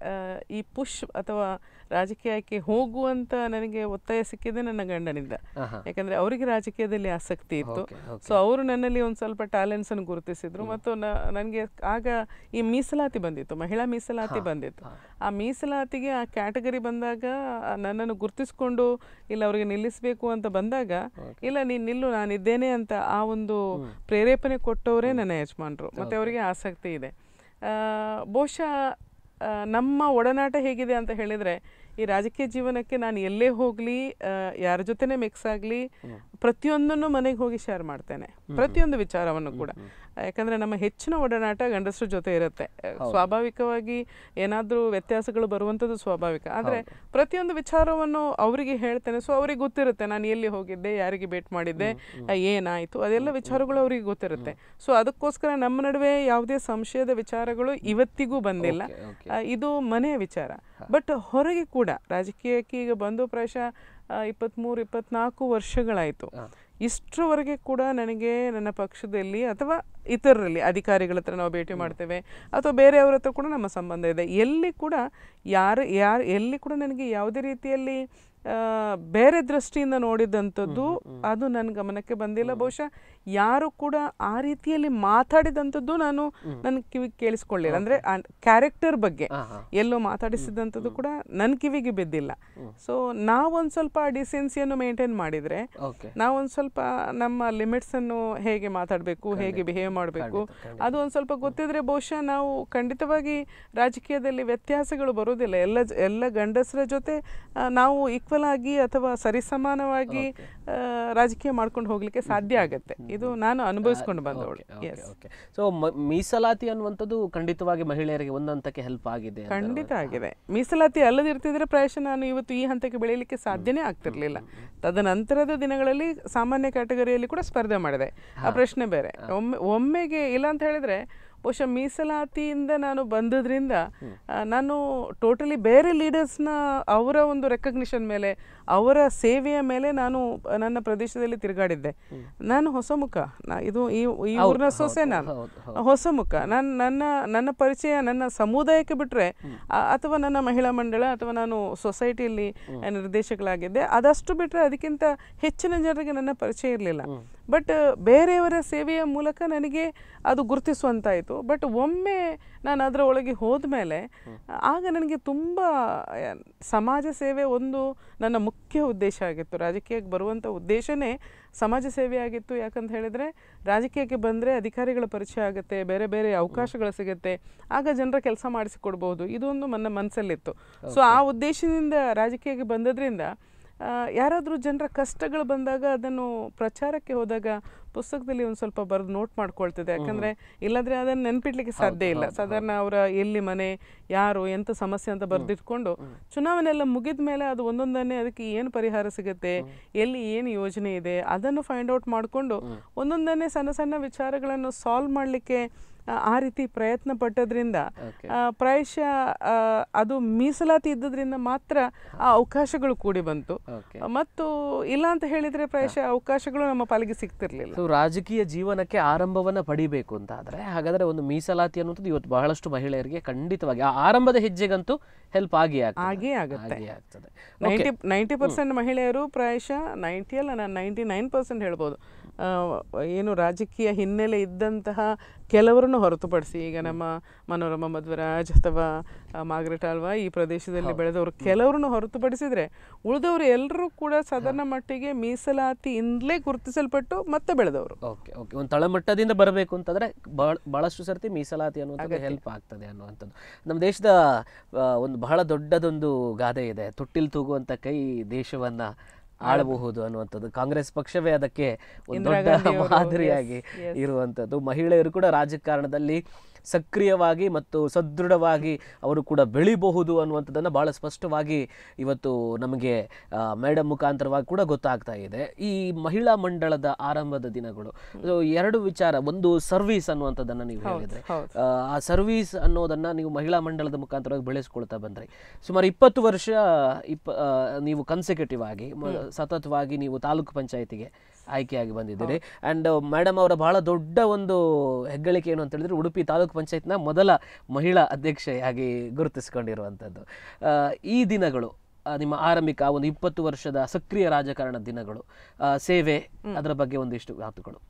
ಈ ಪುಷ್ ಅಥವಾ ರಾಜಕೀಯಕ್ಕೆ ಹೋಗುವಂತ ನನಗೆ ಒತ್ತಾಯ ಸಿಕ್ಕಿದೆ ನನ್ನ ಗಂಡನಿಂದ. ಯಾಕಂದ್ರೆ ಅವರಿಗೆ ರಾಜಕೀಯದಲ್ಲಿ ಆಸಕ್ತಿ ಇತ್ತು. ಸೊ ಅವರು ನನ್ನಲ್ಲಿ ಒಂದು ಸ್ವಲ್ಪ ಟ್ಯಾಲೆಂಟ್ಸ್ ಅನ್ನು ಗುರುತಿಸಿದ್ರು. ಮತ್ತು ನನಗೆ ಆಗ ಈ ಮೀಸಲಾತಿ ಬಂದಿತ್ತು, ಮಹಿಳಾ ಮೀಸಲಾತಿ ಬಂದಿತ್ತು. ಆ ಮೀಸಲಾತಿಗೆ ಆ ಕ್ಯಾಟಗರಿ ಬಂದಾಗ ನನ್ನನ್ನು ಗುರುತಿಸ್ಕೊಂಡು ಇಲ್ಲ ಅವರಿಗೆ ನಿಲ್ಲಿಸಬೇಕು ಅಂತ ಬಂದಾಗ, ಇಲ್ಲ ನೀನು ನಿಲ್ಲು ನಾನಿದ್ದೇನೆ ಅಂತ ಆ ಒಂದು ಪ್ರೇರೇಪಣೆ ಕೊಟ್ಟವರೇ ನನ್ನ ಯಜಮಾನರು. ಮತ್ತೆ ಅವರಿಗೆ ಆಸಕ್ತಿ ಇದೆ. ಬಹುಶಃ ನಮ್ಮ ಒಡನಾಟ ಹೇಗಿದೆ ಅಂತ ಹೇಳಿದರೆ, ಈ ರಾಜಕೀಯ ಜೀವನಕ್ಕೆ ನಾನು ಎಲ್ಲೇ ಹೋಗಲಿ, ಯಾರ ಜೊತೆನೇ ಮಿಕ್ಸ್ ಆಗಲಿ, ಪ್ರತಿಯೊಂದನ್ನು ಮನೆಗೆ ಹೋಗಿ ಶೇರ್ ಮಾಡ್ತೇನೆ, ಪ್ರತಿಯೊಂದು ವಿಚಾರವನ್ನು ಕೂಡ. ಯಾಕಂದರೆ ನಮ್ಮ ಹೆಚ್ಚಿನ ಒಡನಾಟ ಗಂಡಸರ ಜೊತೆ ಇರುತ್ತೆ. ಸ್ವಾಭಾವಿಕವಾಗಿ ಏನಾದರೂ ವ್ಯತ್ಯಾಸಗಳು ಬರುವಂಥದ್ದು ಸ್ವಾಭಾವಿಕ. ಆದರೆ ಪ್ರತಿಯೊಂದು ವಿಚಾರವನ್ನು ಅವರಿಗೆ ಹೇಳ್ತೇನೆ. ಸೊ ಅವ್ರಿಗೆ ಗೊತ್ತಿರುತ್ತೆ ನಾನು ಎಲ್ಲಿ ಹೋಗಿದ್ದೆ, ಯಾರಿಗೆ ಭೇಟಿ ಮಾಡಿದ್ದೆ, ಏನಾಯಿತು, ಅದೆಲ್ಲ ವಿಚಾರಗಳು ಅವರಿಗೆ ಗೊತ್ತಿರುತ್ತೆ. ಸೊ ಅದಕ್ಕೋಸ್ಕರ ನಮ್ಮ ನಡುವೆ ಯಾವುದೇ ಸಂಶಯದ ವಿಚಾರಗಳು ಇವತ್ತಿಗೂ ಬಂದಿಲ್ಲ. ಇದು ಮನೆಯ ವಿಚಾರ. ಬಟ್ ಹೊರಗೆ ಕೂಡ ರಾಜಕೀಯಕ್ಕೆ ಈಗ ಬಂದು ಪ್ರಾಯಶಃ 23-24 ವರ್ಷಗಳಾಯಿತು. ಇಷ್ಟರವರೆಗೆ ಕೂಡ ನನಗೆ ನನ್ನ ಪಕ್ಷದಲ್ಲಿ ಅಥವಾ ಇತರರಲ್ಲಿ ಅಧಿಕಾರಿಗಳ ಹತ್ರ ನಾವು ಭೇಟಿ ಮಾಡ್ತೇವೆ ಅಥವಾ ಬೇರೆಯವ್ರ ಹತ್ರ ಕೂಡ ನಮ್ಮ ಸಂಬಂಧ ಇದೆ. ಎಲ್ಲಿ ಕೂಡ ಎಲ್ಲಿ ಕೂಡ ನನಗೆ ಯಾವುದೇ ರೀತಿಯಲ್ಲಿ ಬೇರೆ ದೃಷ್ಟಿಯಿಂದ ನೋಡಿದಂಥದ್ದು ಅದು ನನ್ನ ಗಮನಕ್ಕೆ ಬಂದಿಲ್ಲ. ಬಹುಶಃ ಯಾರು ಕೂಡ ಆ ರೀತಿಯಲ್ಲಿ ಮಾತಾಡಿದಂಥದ್ದು ನಾನು ನನ್ನ ಕಿವಿಗೆ ಕೇಳಿಸ್ಕೊಳ್ಳಿಲ್ಲ. ಅಂದರೆ ಕ್ಯಾರೆಕ್ಟರ್ ಬಗ್ಗೆ ಎಲ್ಲೋ ಮಾತಾಡಿಸಿದಂಥದ್ದು ಕೂಡ ನನ್ನ ಕಿವಿಗೆ ಬಿದ್ದಿಲ್ಲ. ಸೊ ನಾವೊಂದು ಸ್ವಲ್ಪ ಡಿಸೆನ್ಸಿಯನ್ನು ಮೇಂಟೈನ್ ಮಾಡಿದರೆ, ನಾವೊಂದು ಸ್ವಲ್ಪ ನಮ್ಮ ಲಿಮಿಟ್ಸನ್ನು ಹೇಗೆ ಮಾತಾಡಬೇಕು, ಹೇಗೆ ಬಿಹೇವ್ ಮಾಡಬೇಕು, ಅದು ಒಂದು ಸ್ವಲ್ಪ ಗೊತ್ತಿದ್ರೆ ಬಹುಶಃ ನಾವು ಖಂಡಿತವಾಗಿ ರಾಜಕೀಯದಲ್ಲಿ ವ್ಯತ್ಯಾಸಗಳು ಬರೋದಿಲ್ಲ. ಎಲ್ಲ ಗಂಡಸರ ಜೊತೆ ನಾವು ಈಕ್ವಲ್ ಆಗಿ ಅಥವಾ ಸರಿಸಮಾನವಾಗಿ ರಾಜಕೀಯ ಮಾಡ್ಕೊಂಡು ಹೋಗ್ಲಿಕ್ಕೆ ಸಾಧ್ಯ ಆಗುತ್ತೆ. ಇದು ನಾನು ಅನುಭವಿಸ್ಕೊಂಡು ಬಂದವಳು. ಸೊ ಮೀಸಲಾತಿ ಅನ್ನುವಂಥದ್ದು ಖಂಡಿತವಾಗಿ ಮಹಿಳೆಯರಿಗೆ ಒಂದು ಹಂತಕ್ಕೆ ಹೆಲ್ಪ್ ಆಗಿದೆ. ಖಂಡಿತ ಆಗಿದೆ. ಮೀಸಲಾತಿ ಅಲ್ಲದಿರ್ತಿದ್ರೆ ಪ್ರಾಯಶಃ ನಾನು ಇವತ್ತು ಈ ಹಂತಕ್ಕೆ ಬೆಳೀಲಿಕ್ಕೆ ಸಾಧ್ಯನೇ ಆಗ್ತಿರ್ಲಿಲ್ಲ. ತದನಂತರದ ದಿನಗಳಲ್ಲಿ ಸಾಮಾನ್ಯ ಕ್ಯಾಟಗರಿಯಲ್ಲಿ ಕೂಡ ಸ್ಪರ್ಧೆ ಮಾಡಿದೆ, ಆ ಪ್ರಶ್ನೆ ಬೇರೆ. ಒಮ್ಮೆಗೆ ಇಲ್ಲ ಅಂತ ಹೇಳಿದ್ರೆ ಬಹುಶಃ ಮೀಸಲಾತಿಯಿಂದ ನಾನು ಬಂದದ್ರಿಂದ ನಾನು ಟೋಟಲಿ ಬೇರೆ ಲೀಡರ್ಸ್ನ ಅವರ ಒಂದು ರೆಕಗ್ನಿಷನ್ ಮೇಲೆ, ಅವರ ಸೇವೆಯ ಮೇಲೆ ನಾನು ನನ್ನ ಪ್ರದೇಶದಲ್ಲಿ ತಿರುಗಾಡಿದ್ದೆ. ನಾನು ಹೊಸ ಮುಖ, ಇದು ಈ ಊರಿನ ಸೊಸೆ, ನಾನು ಹೊಸ ಮುಖ. ನನ್ನ ಪರಿಚಯ ನನ್ನ ಸಮುದಾಯಕ್ಕೆ ಬಿಟ್ಟರೆ ಅಥವಾ ನನ್ನ ಮಹಿಳಾ ಮಂಡಳ ಅಥವಾ ನಾನು ಸೊಸೈಟಿಯಲ್ಲಿ ನಿರ್ದೇಶಕಳಾಗಿದ್ದೆ, ಅದಷ್ಟು ಬಿಟ್ಟರೆ ಅದಕ್ಕಿಂತ ಹೆಚ್ಚಿನ ಜನರಿಗೆ ನನ್ನ ಪರಿಚಯ ಇರಲಿಲ್ಲ. ಬಟ್ ಬೇರೆಯವರ ಸೇವೆಯ ಮೂಲಕ ನನಗೆ ಅದು ಗುರುತಿಸುವಂತಾಯಿತು. ಬಟ್ ಒಮ್ಮೆ ನಾನು ಅದರ ಒಳಗೆ ಹೋದ್ಮೇಲೆ ಆಗ ನನಗೆ ತುಂಬ ಸಮಾಜ ಸೇವೆ ಒಂದು ನನ್ನ ಮುಖ್ಯ ಉದ್ದೇಶ ಆಗಿತ್ತು. ರಾಜಕೀಯಕ್ಕೆ ಬರುವಂಥ ಉದ್ದೇಶನೇ ಸಮಾಜ ಸೇವೆ ಆಗಿತ್ತು. ಯಾಕಂತ ಹೇಳಿದರೆ ರಾಜಕೀಯಕ್ಕೆ ಬಂದರೆ ಅಧಿಕಾರಿಗಳ ಪರಿಚಯ ಆಗುತ್ತೆ, ಬೇರೆ ಬೇರೆ ಅವಕಾಶಗಳು ಸಿಗುತ್ತೆ, ಆಗ ಜನರ ಕೆಲಸ ಮಾಡಿಸಿಕೊಡ್ಬೋದು, ಇದೊಂದು ನನ್ನ ಮನಸ್ಸಲ್ಲಿತ್ತು. ಸೊ ಆ ಉದ್ದೇಶದಿಂದ ರಾಜಕೀಯಕ್ಕೆ ಬಂದದ್ರಿಂದ ಯಾರಾದರೂ ಜನರ ಕಷ್ಟಗಳು ಬಂದಾಗ ಅದನ್ನು ಪ್ರಚಾರಕ್ಕೆ ಹೋದಾಗ ಪುಸ್ತಕದಲ್ಲಿ ಒಂದು ಸ್ವಲ್ಪ ಬರೆದು ನೋಟ್ ಮಾಡ್ಕೊಳ್ತಿದ್ದೆ. ಯಾಕಂದರೆ ಇಲ್ಲಾಂದರೆ ಅದನ್ನು ನೆನಪಿಡ್ಲಿಕ್ಕೆ ಸಾಧ್ಯ ಇಲ್ಲ. ಸಾಧಾರಣ ಅವರ ಎಲ್ಲಿ ಮನೆ, ಯಾರು, ಎಂಥ ಸಮಸ್ಯೆ ಅಂತ ಬರೆದಿಟ್ಕೊಂಡು ಚುನಾವಣೆ ಎಲ್ಲ ಮುಗಿದ ಮೇಲೆ ಅದು ಒಂದೊಂದನ್ನೇ ಅದಕ್ಕೆ ಏನು ಪರಿಹಾರ ಸಿಗುತ್ತೆ, ಎಲ್ಲಿ ಏನು ಯೋಜನೆ ಇದೆ ಅದನ್ನು ಫೈಂಡ್ ಔಟ್ ಮಾಡಿಕೊಂಡು ಒಂದೊಂದನ್ನೇ ಸಣ್ಣ ಸಣ್ಣ ವಿಚಾರಗಳನ್ನು ಸಾಲ್ವ್ ಮಾಡಲಿಕ್ಕೆ ಆ ರೀತಿ ಪ್ರಯತ್ನ ಪಟ್ಟದ್ರಿಂದ ಪ್ರಾಯಶಃ ಅದು ಮೀಸಲಾತಿ ಇದ್ದದ್ರಿಂದ ಮಾತ್ರ ಆ ಅವಕಾಶಗಳು ಕೂಡಿ ಬಂತು. ಮತ್ತು ಇಲ್ಲ ಅಂತ ಹೇಳಿದ್ರೆ ಪ್ರಾಯಶಃ ಅವಕಾಶಗಳು ನಮ್ಮ ಪಾಲಿಗೆ ಸಿಗ್ತಿರ್ಲಿಲ್ಲ. ರಾಜಕೀಯ ಜೀವನಕ್ಕೆ ಆರಂಭವನ್ನ ಪಡಿಬೇಕು ಅಂತ ಆದ್ರೆ ಹಾಗಾದ್ರೆ ಒಂದು ಮೀಸಲಾತಿ ಅನ್ನುವಂಥದ್ದು ಇವತ್ತು ಬಹಳಷ್ಟು ಮಹಿಳೆಯರಿಗೆ ಖಂಡಿತವಾಗಿ ಆ ಆರಂಭದ ಹೆಜ್ಜೆಗಂತೂ ಹೆಲ್ಪ್ ಆಗೇ ಆಗುತ್ತೆ. 90% ಮಹಿಳೆಯರು ಪ್ರಾಯಶಃ 90 ಅಲ್ಲ, ನಾನು 99% ಹೇಳ್ಬೋದು, ಏನು ರಾಜಕೀಯ ಹಿನ್ನೆಲೆ ಇದ್ದಂತಹ ಕೆಲವರನ್ನು ಹೊರತುಪಡಿಸಿ, ಈಗ ನಮ್ಮ ಮನೋರಮ ಮಧ್ವರಾಜ್ ಅಥವಾ ಮಾರ್ಗ್ರೆಟ್ ಆಳ್ವಾ ಈ ಪ್ರದೇಶದಲ್ಲಿ ಬೆಳೆದವರು ಕೆಲವರನ್ನು ಹೊರತುಪಡಿಸಿದರೆ ಉಳಿದವರು ಎಲ್ಲರೂ ಕೂಡ ಸಾಧಾರಣ ಮಟ್ಟಿಗೆ ಮೀಸಲಾತಿಯಿಂದಲೇ ಗುರುತಿಸಲ್ಪಟ್ಟು ಮತ್ತೆ ಬೆಳೆದವರು. ಒಂದು ತಳಮಟ್ಟದಿಂದ ಬರಬೇಕು ಅಂತಂದ್ರೆ ಬಹಳಷ್ಟು ಸರ್ತಿ ಮೀಸಲಾತಿ ಅನ್ನುವಂಥದ್ದು ಹೆಲ್ಪ್ ಆಗ್ತದೆ ಅನ್ನುವಂಥದ್ದು. ನಮ್ಮ ದೇಶದ ಒಂದು ಬಹಳ ದೊಡ್ಡದೊಂದು ಗಾದೆ ಇದೆ, ತೊಟ್ಟಿಲ್ ತೂಗುವಂತ ಕೈ ದೇಶವನ್ನ ಆಳಬಹುದು ಅನ್ನುವಂಥದ್ದು. ಕಾಂಗ್ರೆಸ್ ಪಕ್ಷವೇ ಅದಕ್ಕೆ ಒಂದು ದೊಡ್ಡ ಮಾದರಿಯಾಗಿ ಇರುವಂಥದ್ದು. ಮಹಿಳೆಯರು ಕೂಡ ರಾಜಕಾರಣದಲ್ಲಿ ಸಕ್ರಿಯವಾಗಿ ಮತ್ತು ಸದೃಢವಾಗಿ ಅವರು ಕೂಡ ಬೆಳಿಬಹುದು ಅನ್ನುವಂಥದ್ದನ್ನು ಬಹಳ ಸ್ಪಷ್ಟವಾಗಿ ಇವತ್ತು ನಮಗೆ ಮೇಡಮ್ ಮುಖಾಂತರವಾಗಿ ಕೂಡ ಗೊತ್ತಾಗ್ತಾ ಇದೆ. ಈ ಮಹಿಳಾ ಮಂಡಳದ ಆರಂಭದ ದಿನಗಳು, ಎರಡು ವಿಚಾರ, ಒಂದು ಸರ್ವಿಸ್ ಅನ್ನುವಂಥದ್ದನ್ನು ನೀವು ಹೇಳಿದ್ರೆ, ಆ ಸರ್ವಿಸ್ ಅನ್ನೋದನ್ನ ನೀವು ಮಹಿಳಾ ಮಂಡಳದ ಮುಖಾಂತರವಾಗಿ ಬೆಳೆಸ್ಕೊಳ್ತಾ ಬಂದ್ರಿ. ಸುಮಾರು 20 ವರ್ಷ ನೀವು ಕನ್ಸಿಕ್ಯೂಟಿವ್ ಆಗಿ ಸತತವಾಗಿ ನೀವು ತಾಲೂಕು ಪಂಚಾಯತಿಗೆ ಆಯ್ಕೆಯಾಗಿ ಬಂದಿದ್ದೀರಿ. ಆ್ಯಂಡ್ ಮೇಡಮ್ ಅವರ ಬಹಳ ದೊಡ್ಡ ಒಂದು ಹೆಗ್ಗಳಿಕೆ ಏನು ಅಂತ ಹೇಳಿದ್ರೆ ಉಡುಪಿ ತಾಲೂಕು ಪಂಚಾಯತ್ನ ಮೊದಲ ಮಹಿಳಾ ಅಧ್ಯಕ್ಷೆಯಾಗಿ ಗುರುತಿಸಿಕೊಂಡಿರುವಂಥದ್ದು. ಈ ದಿನಗಳು ನಿಮ್ಮ ಆರಂಭಿಕ ಒಂದು 20 ವರ್ಷದ ಸಕ್ರಿಯ ರಾಜಕಾರಣ ದಿನಗಳು, ಸೇವೆ, ಅದರ ಬಗ್ಗೆ ಒಂದಿಷ್ಟು ಮಾತುಗಳು.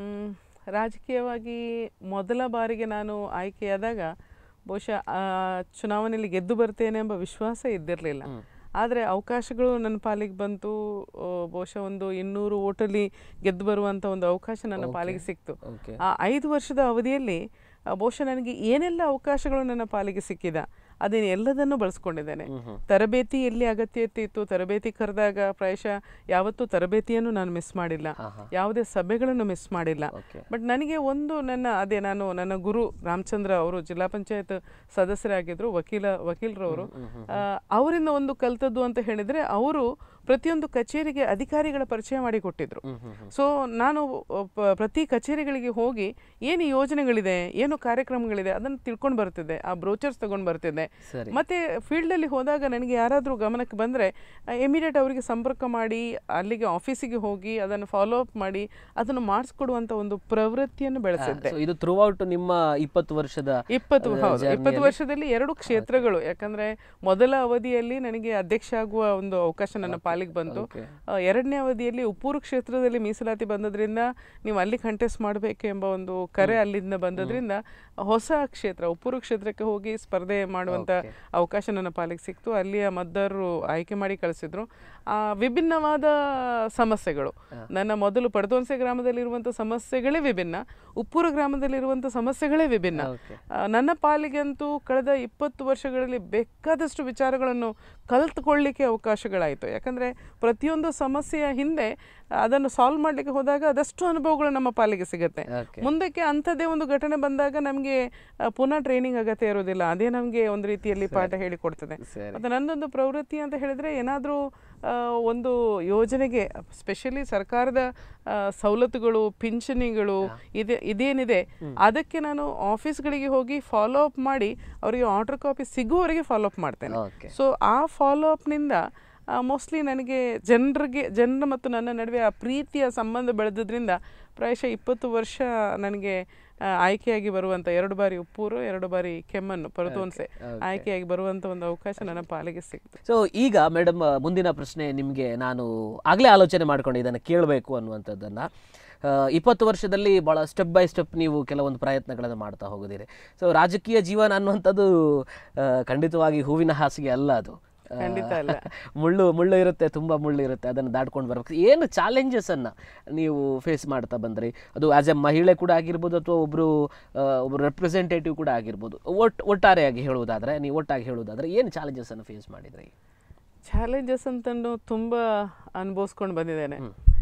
ರಾಜಕೀಯವಾಗಿ ಮೊದಲ ಬಾರಿಗೆ ನಾನು ಆಯ್ಕೆಯಾದಾಗ ಬಹುಶಃ ಚುನಾವಣೆಯಲ್ಲಿ ಗೆದ್ದು ಬರ್ತೇನೆ ಎಂಬ ವಿಶ್ವಾಸ ಇದ್ದಿರಲಿಲ್ಲ. ಆದರೆ ಅವಕಾಶಗಳು ನನ್ನ ಪಾಲಿಗೆ ಬಂತು. ಬಹುಶಃ ಒಂದು 200 ಓಟಲ್ಲಿ ಗೆದ್ದು ಬರುವಂಥ ಒಂದು ಅವಕಾಶ ನನ್ನ ಪಾಲಿಗೆ ಸಿಕ್ತು. ಆ 5 ವರ್ಷದ ಅವಧಿಯಲ್ಲಿ ಬಹುಶಃ ನನಗೆ ಏನೆಲ್ಲ ಅವಕಾಶಗಳು ನನ್ನ ಪಾಲಿಗೆ ಸಿಕ್ಕಿದ ಅದನ್ನು ಎಲ್ಲದನ್ನು ಬಳಸ್ಕೊಂಡಿದ್ದೇನೆ. ತರಬೇತಿ ಎಲ್ಲಿ ಅಗತ್ಯ ಇತ್ತು, ತರಬೇತಿ ಕರೆದಾಗ ಪ್ರಾಯಶಃ ಯಾವತ್ತೂ ತರಬೇತಿಯನ್ನು ನಾನು ಮಿಸ್ ಮಾಡಿಲ್ಲ, ಯಾವುದೇ ಸಭೆಗಳನ್ನು ಮಿಸ್ ಮಾಡಿಲ್ಲ. ಬಟ್ ನನಗೆ ಒಂದು ನನ್ನ ಗುರು ರಾಮಚಂದ್ರ ಅವರು ಜಿಲ್ಲಾ ಪಂಚಾಯತ್ ಸದಸ್ಯರಾಗಿದ್ರು, ವಕೀಲರವರು. ಅವರಿಂದ ಒಂದು ಕಲ್ತದ್ದು ಅಂತ ಹೇಳಿದ್ರೆ, ಅವರು ಪ್ರತಿಯೊಂದು ಕಚೇರಿಗೆ ಅಧಿಕಾರಿಗಳ ಪರಿಚಯ ಮಾಡಿಕೊಟ್ಟಿದ್ರು. ಸೊ ನಾನು ಪ್ರತಿ ಕಚೇರಿಗಳಿಗೆ ಹೋಗಿ ಏನು ಯೋಜನೆಗಳಿದೆ, ಏನು ಕಾರ್ಯಕ್ರಮಗಳಿದೆ ಅದನ್ನು ತಿಳ್ಕೊಂಡು ಬರ್ತಿದ್ದೆ, ಆ ಬ್ರೋಚರ್ಸ್ ತಗೊಂಡು ಬರ್ತಿದ್ದೆ. ಮತ್ತೆ ಫೀಲ್ಡಲ್ಲಿ ಹೋದಾಗ ನನಗೆ ಯಾರಾದರೂ ಗಮನಕ್ಕೆ ಬಂದರೆ ಇಮಿಡಿಯೇಟ್ ಅವರಿಗೆ ಸಂಪರ್ಕ ಮಾಡಿ ಅಲ್ಲಿಗೆ ಆಫೀಸಿಗೆ ಹೋಗಿ ಅದನ್ನು ಫಾಲೋ ಅಪ್ ಮಾಡಿ ಅದನ್ನು ಮಾಡಿಸ್ಕೊಡುವಂಥ ಒಂದು ಪ್ರವೃತ್ತಿಯನ್ನು ಬೆಳೆಸಿದ್ದೆ. ಇದು ಥ್ರೂ ಔಟ್ ನಿಮ್ಮ 20 ವರ್ಷದಲ್ಲಿ 2 ಕ್ಷೇತ್ರಗಳು. ಯಾಕಂದ್ರೆ ಮೊದಲ ಅವಧಿಯಲ್ಲಿ ನನಗೆ ಅಧ್ಯಕ್ಷ ಆಗುವ ಒಂದು ಅವಕಾಶ ನನ್ನ ಪಾಲಿಗೆ ಬಂತು. 2ನೇ ಅವಧಿಯಲ್ಲಿ ಉಪ್ಪೂರು ಕ್ಷೇತ್ರದಲ್ಲಿ ಮೀಸಲಾತಿ ಬಂದದ್ರಿಂದ ನೀವು ಅಲ್ಲಿ ಕಂಟೆಸ್ಟ್ ಮಾಡಬೇಕು ಎಂಬ ಒಂದು ಕರೆ ಅಲ್ಲಿಂದ ಬಂದದ್ರಿಂದ ಹೊಸ ಕ್ಷೇತ್ರ ಉಪ್ಪೂರು ಕ್ಷೇತ್ರಕ್ಕೆ ಹೋಗಿ ಸ್ಪರ್ಧೆ ಮಾಡುವಂಥ ಅವಕಾಶ ನನ್ನ ಪಾಲಿಗೆ ಸಿಕ್ತು. ಅಲ್ಲಿಯ ಮದ್ದರು ಆಯ್ಕೆ ಮಾಡಿ ಕಳಿಸಿದ್ರು. ವಿಭಿನ್ನವಾದ ಸಮಸ್ಯೆಗಳು, ನನ್ನ ಮೊದಲು ಪಡದೋನ್ಸೆ ಗ್ರಾಮದಲ್ಲಿರುವಂಥ ಸಮಸ್ಯೆಗಳೇ ವಿಭಿನ್ನ, ಉಪ್ಪೂರು ಗ್ರಾಮದಲ್ಲಿರುವಂಥ ಸಮಸ್ಯೆಗಳೇ ವಿಭಿನ್ನ. ನನ್ನ ಪಾಲಿಗಂತೂ ಕಳೆದ 20 ವರ್ಷಗಳಲ್ಲಿ ಬೇಕಾದಷ್ಟು ವಿಚಾರಗಳನ್ನು ಕಲ್ತ್ಕೊಳ್ಳಿಕ್ಕೆ ಅವಕಾಶಗಳಾಯಿತು. ಯಾಕಂದರೆ ಪ್ರತಿಯೊಂದು ಸಮಸ್ಯೆಯ ಹಿಂದೆ ಅದನ್ನು ಸಾಲ್ವ್ ಮಾಡಲಿಕ್ಕೆ ಹೋದಾಗ ಅದಷ್ಟು ಅನುಭವಗಳು ನಮ್ಮ ಪಾಲಿಗೆ ಸಿಗುತ್ತೆ. ಮುಂದಕ್ಕೆ ಅಂಥದ್ದೇ ಒಂದು ಘಟನೆ ಬಂದಾಗ ನಮಗೆ ಪುನಃ ಟ್ರೈನಿಂಗ್ ಅಗತ್ಯ ಇರೋದಿಲ್ಲ. ಅದೇ ನಮಗೆ ಒಂದು ರೀತಿಯಲ್ಲಿ ಪಾಠ ಹೇಳಿಕೊಡ್ತದೆ. ಮತ್ತು ನನ್ನೊಂದು ಪ್ರವೃತ್ತಿ ಅಂತ ಹೇಳಿದರೆ, ಏನಾದರೂ ಒಂದು ಯೋಜನೆಗೆ ಸ್ಪೆಷಲಿ ಸರ್ಕಾರದ ಸವಲತ್ತುಗಳು, ಪಿಂಚಣಿಗಳು ಇದೇನಿದೆ ಅದಕ್ಕೆ ನಾನು ಆಫೀಸ್ಗಳಿಗೆ ಹೋಗಿ ಫಾಲೋ ಅಪ್ ಮಾಡಿ ಅವರಿಗೆ ಆರ್ಡರ್ ಕಾಪಿ ಸಿಗುವವರೆಗೆ ಫಾಲೋ ಅಪ್ ಮಾಡ್ತೇನೆ. ಸೊ ಆ ಫಾಲೋ ಅಪ್ನಿಂದ ಮೋಸ್ಟ್ಲಿ ನನಗೆ ಜನರ ಮತ್ತು ನನ್ನ ನಡುವೆ ಆ ಪ್ರೀತಿಯ ಸಂಬಂಧ ಬೆಳೆದ್ರಿಂದ ಪ್ರಾಯಶಃ 20 ವರ್ಷ ನನಗೆ ಆಯ್ಕೆಯಾಗಿ ಬರುವಂಥ 2 ಬಾರಿ ಉಪ್ಪೂರು, 2 ಬಾರಿ ಕೆಮ್ಮಣ್ಣು ಪರದೋನ್ಸೆ ಆಯ್ಕೆಯಾಗಿ ಬರುವಂಥ ಒಂದು ಅವಕಾಶ ನನ್ನ ಪಾಲಿಗೆ ಸಿಕ್ತು. ಸೊ ಈಗ ಮೇಡಮ್, ಮುಂದಿನ ಪ್ರಶ್ನೆ ನಿಮಗೆ ನಾನು ಆಗಲೇ ಆಲೋಚನೆ ಮಾಡ್ಕೊಂಡು ಇದನ್ನು ಕೇಳಬೇಕು ಅನ್ನುವಂಥದ್ದನ್ನು. 20 ವರ್ಷದಲ್ಲಿ ಭಾಳ ಸ್ಟೆಪ್ ಬೈ ಸ್ಟೆಪ್ ನೀವು ಕೆಲವೊಂದು ಪ್ರಯತ್ನಗಳನ್ನು ಮಾಡ್ತಾ ಹೋಗೋದಿರಿ. ಸೊ ರಾಜಕೀಯ ಜೀವನ ಅನ್ನುವಂಥದ್ದು ಖಂಡಿತವಾಗಿ ಹೂವಿನ ಹಾಸಿಗೆ ಅಲ್ಲ, ಅದು ಖಂಡಿತ ಅಲ್ಲ. ಮುಳ್ಳು ಇರುತ್ತೆ, ತುಂಬ ಮುಳ್ಳು ಇರುತ್ತೆ. ಅದನ್ನು ದಾಟ್ಕೊಂಡು ಬರ್ಬೇಕು. ಏನು ಚಾಲೆಂಜಸನ್ನು ನೀವು ಫೇಸ್ ಮಾಡ್ತಾ ಬಂದ್ರಿ? ಅದು ಆ್ಯಸ್ ಎ ಮಹಿಳೆ ಕೂಡ ಆಗಿರ್ಬೋದು, ಅಥವಾ ಒಬ್ಬರು ರೆಪ್ರೆಸೆಂಟೇಟಿವ್ ಕೂಡ ಆಗಿರ್ಬೋದು. ಒಟ್ಟಾಗಿ ಹೇಳುವುದಾದರೆ ಏನು ಚಾಲೆಂಜಸನ್ನು ಫೇಸ್ ಮಾಡಿದ್ರಿ? ಚಾಲೆಂಜಸ್ ಅಂತಂದು ತುಂಬ ಅನುಭವಿಸ್ಕೊಂಡು ಬಂದಿದ್ದೇನೆ.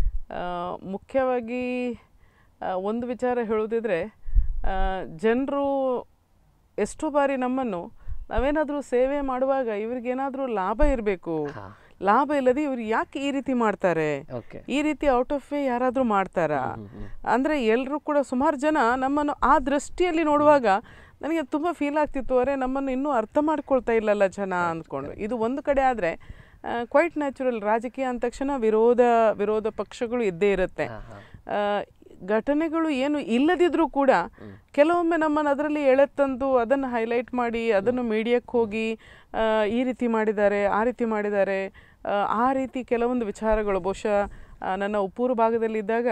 ಮುಖ್ಯವಾಗಿ ಒಂದು ವಿಚಾರ ಹೇಳೋದಿದ್ರೆ, ಜನರು ಎಷ್ಟೋ ಬಾರಿ ನಮ್ಮನ್ನು ನಾವೇನಾದರೂ ಸೇವೆ ಮಾಡುವಾಗ ಇವ್ರಿಗೇನಾದರೂ ಲಾಭ ಇರಬೇಕು, ಲಾಭ ಇಲ್ಲದೆ ಇವ್ರು ಯಾಕೆ ಈ ರೀತಿ ಮಾಡ್ತಾರೆ, ಈ ರೀತಿ ಔಟ್ ಆಫ್ ವೇ ಯಾರಾದರೂ ಮಾಡ್ತಾರಾ ಅಂದರೆ ಎಲ್ಲರೂ ಕೂಡ ಸುಮಾರು ಜನ ನಮ್ಮನ್ನು ಆ ದೃಷ್ಟಿಯಲ್ಲಿ ನೋಡುವಾಗ ನನಗೆ ತುಂಬ ಫೀಲ್ ಆಗ್ತಿತ್ತು, ಅವರೇ ನಮ್ಮನ್ನು ಇನ್ನೂ ಅರ್ಥ ಮಾಡ್ಕೊಳ್ತಾ ಇಲ್ಲಲ್ಲ ಜನ ಅಂದ್ಕೊಂಡು. ಇದು ಒಂದು ಕಡೆ ಆದರೆ ಕ್ವೈಟ್ ನ್ಯಾಚುರಲ್. ರಾಜಕೀಯ ಅಂದ ತಕ್ಷಣ ವಿರೋಧ ಪಕ್ಷಗಳು ಇದ್ದೇ ಇರುತ್ತೆ. ಘಟನೆಗಳು ಏನು ಇಲ್ಲದಿದ್ರೂ ಕೂಡ ಕೆಲವೊಮ್ಮೆ ನಮ್ಮನ್ನು ಅದರಲ್ಲಿ ಎಳೆತಂದು ಅದನ್ನು ಹೈಲೈಟ್ ಮಾಡಿ ಅದನ್ನು ಮೀಡಿಯಾಕ್ಕೆ ಹೋಗಿ ಈ ರೀತಿ ಮಾಡಿದ್ದಾರೆ, ಆ ರೀತಿ ಮಾಡಿದ್ದಾರೆ, ಆ ರೀತಿ ಕೆಲವೊಂದು ವಿಚಾರಗಳು. ಬಹುಶಃ ನನ್ನ ಉಪ್ಪೂರು ಭಾಗದಲ್ಲಿದ್ದಾಗ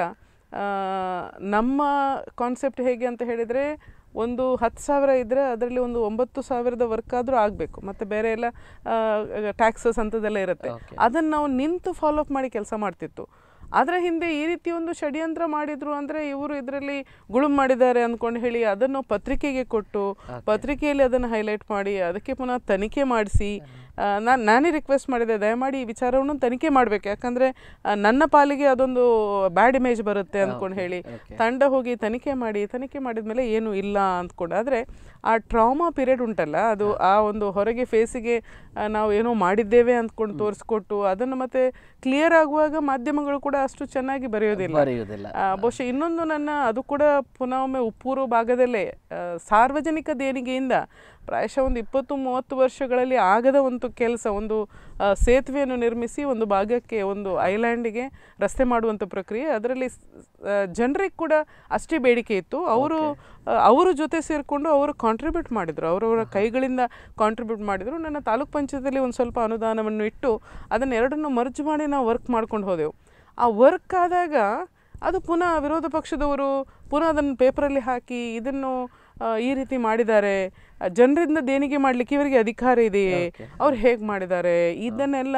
ನಮ್ಮ ಕಾನ್ಸೆಪ್ಟ್ ಹೇಗೆ ಅಂತ ಹೇಳಿದರೆ, ಒಂದು 10,000 ಇದ್ದರೆ ಅದರಲ್ಲಿ ಒಂದು 9,000 ವರ್ಕ್ ಆದರೂ ಆಗಬೇಕು, ಮತ್ತು ಬೇರೆ ಎಲ್ಲ ಟ್ಯಾಕ್ಸಸ್ ಅಂಥದ್ದೆಲ್ಲ ಇರುತ್ತೆ. ಅದನ್ನು ನಾವು ನಿಂತು ಫಾಲೋ ಅಪ್ ಮಾಡಿ ಕೆಲಸ ಮಾಡ್ತಿತ್ತು. ಅದರ ಹಿಂದೆ ಈ ರೀತಿ ಒಂದು ಷಡ್ಯಂತ್ರ ಮಾಡಿದ್ರು ಅಂದರೆ ಇವರು ಇದರಲ್ಲಿ ಗುಳುಂ ಮಾಡಿದ್ದಾರೆ ಅಂದ್ಕೊಂಡು ಹೇಳಿ ಅದನ್ನು ಪತ್ರಿಕೆಗೆ ಕೊಟ್ಟು ಪತ್ರಿಕೆಯಲ್ಲಿ ಅದನ್ನು ಹೈಲೈಟ್ ಮಾಡಿ ಅದಕ್ಕೆ ಪುನಃ ತನಿಖೆ ಮಾಡಿಸಿ ನಾನೇ ರಿಕ್ವೆಸ್ಟ್ ಮಾಡಿದೆ, ದಯಮಾಡಿ ಈ ವಿಚಾರವನ್ನು ತನಿಖೆ ಮಾಡಬೇಕು, ಯಾಕಂದರೆ ನನ್ನ ಪಾಲಿಗೆ ಅದೊಂದು ಬ್ಯಾಡ್ ಇಮೇಜ್ ಬರುತ್ತೆ ಅಂದ್ಕೊಂಡು ಹೇಳಿ ತಂಡ ಹೋಗಿ ತನಿಖೆ ಮಾಡಿದ ಮೇಲೆ ಏನೂ ಇಲ್ಲ ಅಂದ್ಕೊಂಡು. ಆದರೆ ಆ ಟ್ರಾಮಾ ಪೀರಿಯಡ್ ಉಂಟಲ್ಲ, ಅದು ಆ ಒಂದು ಹೊರಗೆ ಫೇಸಿಗೆ ನಾವು ಏನೋ ಮಾಡಿದ್ದೇವೆ ಅಂದ್ಕೊಂಡು ತೋರಿಸ್ಕೊಟ್ಟು ಅದನ್ನು ಮತ್ತೆ ಕ್ಲಿಯರ್ ಆಗುವಾಗ ಮಾಧ್ಯಮಗಳು ಕೂಡ ಅಷ್ಟು ಚೆನ್ನಾಗಿ ಬರೆಯೋದಿಲ್ಲ. ಬಹುಶಃ ಇನ್ನೊಂದು ಅದು ಕೂಡ ಪುನಃ ಒಮ್ಮೆ ಉಪ್ಪೂರು ಭಾಗದಲ್ಲೇ ಸಾರ್ವಜನಿಕ ದೇಣಿಗೆಯಿಂದ ಪ್ರಾಯಶಃ ಒಂದು 20-30 ವರ್ಷಗಳಲ್ಲಿ ಆಗದ ಒಂದು ಕೆಲಸ, ಒಂದು ಸೇತುವೆಯನ್ನು ನಿರ್ಮಿಸಿ ಒಂದು ಭಾಗಕ್ಕೆ, ಒಂದು ಐಲ್ಯಾಂಡಿಗೆ ರಸ್ತೆ ಮಾಡುವಂಥ ಪ್ರಕ್ರಿಯೆ. ಅದರಲ್ಲಿ ಜನರಿಗೆ ಕೂಡ ಅಷ್ಟೇ ಬೇಡಿಕೆ ಇತ್ತು. ಅವರು ಜೊತೆ ಸೇರಿಕೊಂಡು ಅವರು ಕಾಂಟ್ರಿಬ್ಯೂಟ್ ಮಾಡಿದರು, ಅವರವರ ಕೈಗಳಿಂದ ಕಾಂಟ್ರಿಬ್ಯೂಟ್ ಮಾಡಿದರು. ನನ್ನ ತಾಲೂಕ್ ಪಂಚಾಯತಲ್ಲಿ ಒಂದು ಸ್ವಲ್ಪ ಅನುದಾನವನ್ನು ಇಟ್ಟು ಅದನ್ನು ಎರಡನ್ನು ಮರ್ಜ್ ಮಾಡಿ ನಾವು ವರ್ಕ್ ಮಾಡ್ಕೊಂಡು ಹೋದೆವು. ಆ ವರ್ಕ್ ಆದಾಗ ಅದು ಪುನಃ ವಿರೋಧ ಪಕ್ಷದವರು ಪುನಃ ಅದನ್ನು ಪೇಪರಲ್ಲಿ ಹಾಕಿ ಇದನ್ನು ಈ ರೀತಿ ಮಾಡಿದ್ದಾರೆ, ಜನರಿಂದ ದೇಣಿಗೆ ಮಾಡಲಿಕ್ಕೆ ಇವರಿಗೆ ಅಧಿಕಾರ ಇದೆಯೇ, ಅವ್ರು ಹೇಗೆ ಮಾಡಿದ್ದಾರೆ, ಇದನ್ನೆಲ್ಲ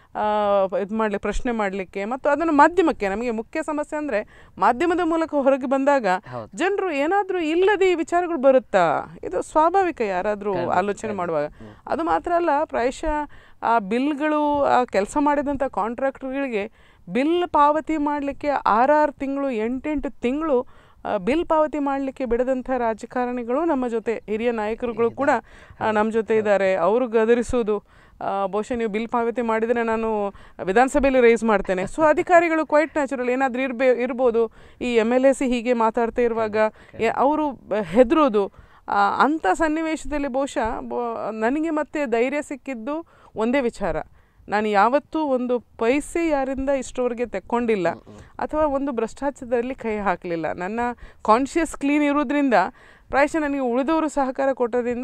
ಪ್ರಶ್ನೆ ಮಾಡಲಿಕ್ಕೆ ಮತ್ತು ಅದನ್ನು ಮಾಧ್ಯಮಕ್ಕೆ. ನಮಗೆ ಮುಖ್ಯ ಸಮಸ್ಯೆ ಅಂದರೆ ಮಾಧ್ಯಮದ ಮೂಲಕ ಹೊರಗೆ ಬಂದಾಗ ಜನರು ಏನಾದರೂ ಇಲ್ಲದೆ ಈ ವಿಚಾರಗಳು ಬರುತ್ತಾ, ಇದು ಸ್ವಾಭಾವಿಕ ಯಾರಾದರೂ ಆಲೋಚನೆ ಮಾಡುವಾಗ. ಅದು ಮಾತ್ರ ಅಲ್ಲ, ಪ್ರಾಯಶಃ ಆ ಬಿಲ್ಗಳು, ಆ ಕೆಲಸ ಮಾಡಿದಂಥ ಕಾಂಟ್ರಾಕ್ಟರ್ಗಳಿಗೆ ಬಿಲ್ ಪಾವತಿ ಮಾಡಲಿಕ್ಕೆ 6 ತಿಂಗಳು 8 ತಿಂಗಳು ಬಿಲ್ ಪಾವತಿ ಮಾಡಲಿಕ್ಕೆ ಬಿಡದಂಥ ರಾಜಕಾರಣಿಗಳು ನಮ್ಮ ಜೊತೆ, ಹಿರಿಯ ನಾಯಕರುಗಳು ಕೂಡ ನಮ್ಮ ಜೊತೆ ಇದ್ದಾರೆ. ಅವರು ಗದರಿಸೋದು, ಬಹುಶಃ ನೀವು ಬಿಲ್ ಪಾವತಿ ಮಾಡಿದರೆ ನಾನು ವಿಧಾನಸಭೆಯಲ್ಲಿ ರೈಸ್ ಮಾಡ್ತೇನೆ. ಸೊ ಅಧಿಕಾರಿಗಳು ಕ್ವೈಟ್ ನ್ಯಾಚುರಲ್ ಏನಾದರೂ ಇರ್ಬೋದು, ಈ MLAC ಹೀಗೆ ಮಾತಾಡ್ತಾ ಇರುವಾಗ ಅವರು ಹೆದರೋದು. ಅಂಥ ಸನ್ನಿವೇಶದಲ್ಲಿ ಬಹುಶಃ ನನಗೆ ಮತ್ತೆ ಧೈರ್ಯ ಸಿಕ್ಕಿದ್ದು ಒಂದೇ ವಿಚಾರ, ನಾನು ಯಾವತ್ತೂ ಒಂದು ಪೈಸೆ ಯಾರಿಂದ ಇಷ್ಟವರೆಗೆ ತೆಕ್ಕೊಂಡಿಲ್ಲ ಅಥವಾ ಒಂದು ಭ್ರಷ್ಟಾಚಾರದಲ್ಲಿ ಕೈ ಹಾಕಲಿಲ್ಲ. ನನ್ನ ಕಾನ್ಷಿಯಸ್ ಕ್ಲೀನ್ ಇರೋದ್ರಿಂದ ಪ್ರಾಯಶಃ ನನಗೆ ಉಳಿದವರು ಸಹಕಾರ ಕೊಟ್ಟೋದ್ರಿಂದ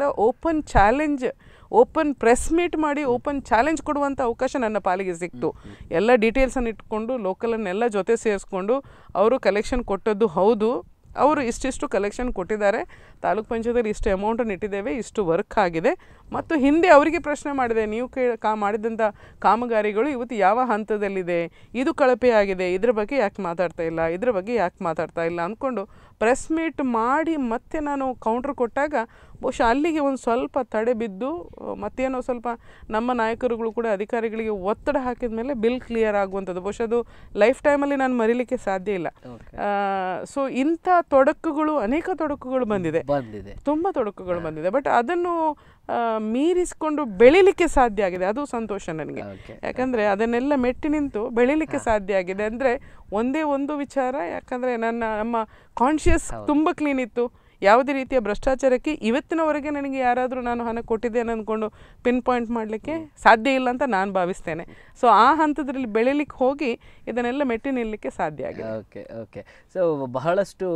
ಓಪನ್ ಪ್ರೆಸ್ ಮೀಟ್ ಮಾಡಿ ಓಪನ್ ಚಾಲೆಂಜ್ ಕೊಡುವಂಥ ಅವಕಾಶ ನನ್ನ ಪಾಲಿಗೆ ಸಿಕ್ತು. ಎಲ್ಲ ಡೀಟೇಲ್ಸನ್ನು ಇಟ್ಕೊಂಡು ಲೋಕಲನ್ನೆಲ್ಲ ಜೊತೆ ಸೇರಿಸ್ಕೊಂಡು ಅವರು ಕಲೆಕ್ಷನ್ ಕೊಟ್ಟದ್ದು ಹೌದು, ಅವರು ಇಷ್ಟಿಷ್ಟು ಕಲೆಕ್ಷನ್ ಕೊಟ್ಟಿದ್ದಾರೆ, ತಾಲೂಕ್ ಪಂಚಾಯತಲ್ಲಿ ಇಷ್ಟು ಅಮೌಂಟನ್ನು ಇಟ್ಟಿದ್ದೇವೆ, ಇಷ್ಟು ವರ್ಕ್ ಆಗಿದೆ, ಮತ್ತು ಹಿಂದೆ ಅವರಿಗೆ ಪ್ರಶ್ನೆ ಮಾಡಿದೆ, ನೀವು ಮಾಡಿದಂಥ ಕಾಮಗಾರಿಗಳು ಇವತ್ತು ಯಾವ ಹಂತದಲ್ಲಿದೆ, ಇದು ಕಳಪೆ ಆಗಿದೆ, ಇದ್ರ ಬಗ್ಗೆ ಯಾಕೆ ಮಾತಾಡ್ತಾ ಇಲ್ಲ, ಇದ್ರ ಬಗ್ಗೆ ಯಾಕೆ ಮಾತಾಡ್ತಾ ಇಲ್ಲ ಅಂದ್ಕೊಂಡು ಪ್ರೆಸ್ ಮೀಟ್ ಮಾಡಿ ಮತ್ತೆ ನಾನು ಕೌಂಟ್ರ್ ಕೊಟ್ಟಾಗ ಬಹುಶಃ ಅಲ್ಲಿಗೆ ಒಂದು ಸ್ವಲ್ಪ ತಡೆ ಬಿದ್ದು ಮತ್ತೇನೋ ಸ್ವಲ್ಪ ನಮ್ಮ ನಾಯಕರುಗಳು ಕೂಡ ಅಧಿಕಾರಿಗಳಿಗೆ ಒತ್ತಡ ಹಾಕಿದ ಮೇಲೆ ಬಿಲ್ ಕ್ಲಿಯರ್ ಆಗುವಂಥದ್ದು ಬಹುಶಃ ಅದು ಲೈಫ್ ಟೈಮಲ್ಲಿ ನಾನು ಮರೀಲಿಕ್ಕೆ ಸಾಧ್ಯ ಇಲ್ಲ. ಸೊ ಇಂಥ ತೊಡಕುಗಳು, ಅನೇಕ ತೊಡಕುಗಳು ಬಂದಿದೆ, ತುಂಬ ತೊಡಕುಗಳು ಬಂದಿದೆ. ಬಟ್ ಅದನ್ನು ಮೀರಿಸಿಕೊಂಡು ಬೆಳಿಲಿಕ್ಕೆ ಸಾಧ್ಯ ಆಗಿದೆ, ಅದು ಸಂತೋಷ ನನಗೆ. ಯಾಕಂದರೆ ಅದನ್ನೆಲ್ಲ ಮೆಟ್ಟಿ ನಿಂತು ಬೆಳಿಲಿಕ್ಕೆ ಸಾಧ್ಯ ಆಗಿದೆ ಅಂದರೆ ಒಂದೇ ಒಂದು ವಿಚಾರ, ಯಾಕಂದರೆ ನಮ್ಮ ಕಾನ್ಷಿಯಸ್ ತುಂಬ ಕ್ಲೀನ್ ಇತ್ತು. ಯಾವುದೇ ರೀತಿಯ ಭ್ರಷ್ಟಾಚಾರಕ್ಕೆ ಇವತ್ತಿನವರೆಗೆ ನನಗೆ ಯಾರಾದರೂ ನಾನು ಹಣ ಕೊಟ್ಟಿದ್ದೇನೆ ಅಂದ್ಕೊಂಡು ಪಿನ್ ಪಾಯಿಂಟ್ ಮಾಡಲಿಕ್ಕೆ ಸಾಧ್ಯ ಇಲ್ಲ ಅಂತ ನಾನು ಭಾವಿಸ್ತೇನೆ. ಸೊ ಆ ಹಂತದಲ್ಲಿ ಬೆಳಿಲಿಕ್ಕೆ ಹೋಗಿ ಇದನ್ನೆಲ್ಲ ಮೆಟ್ಟಿ ನಿಲ್ಲಲಿಕ್ಕೆ ಸಾಧ್ಯ ಆಗಿದೆ. Okay okay. ಸೊ ಬಹಳಷ್ಟು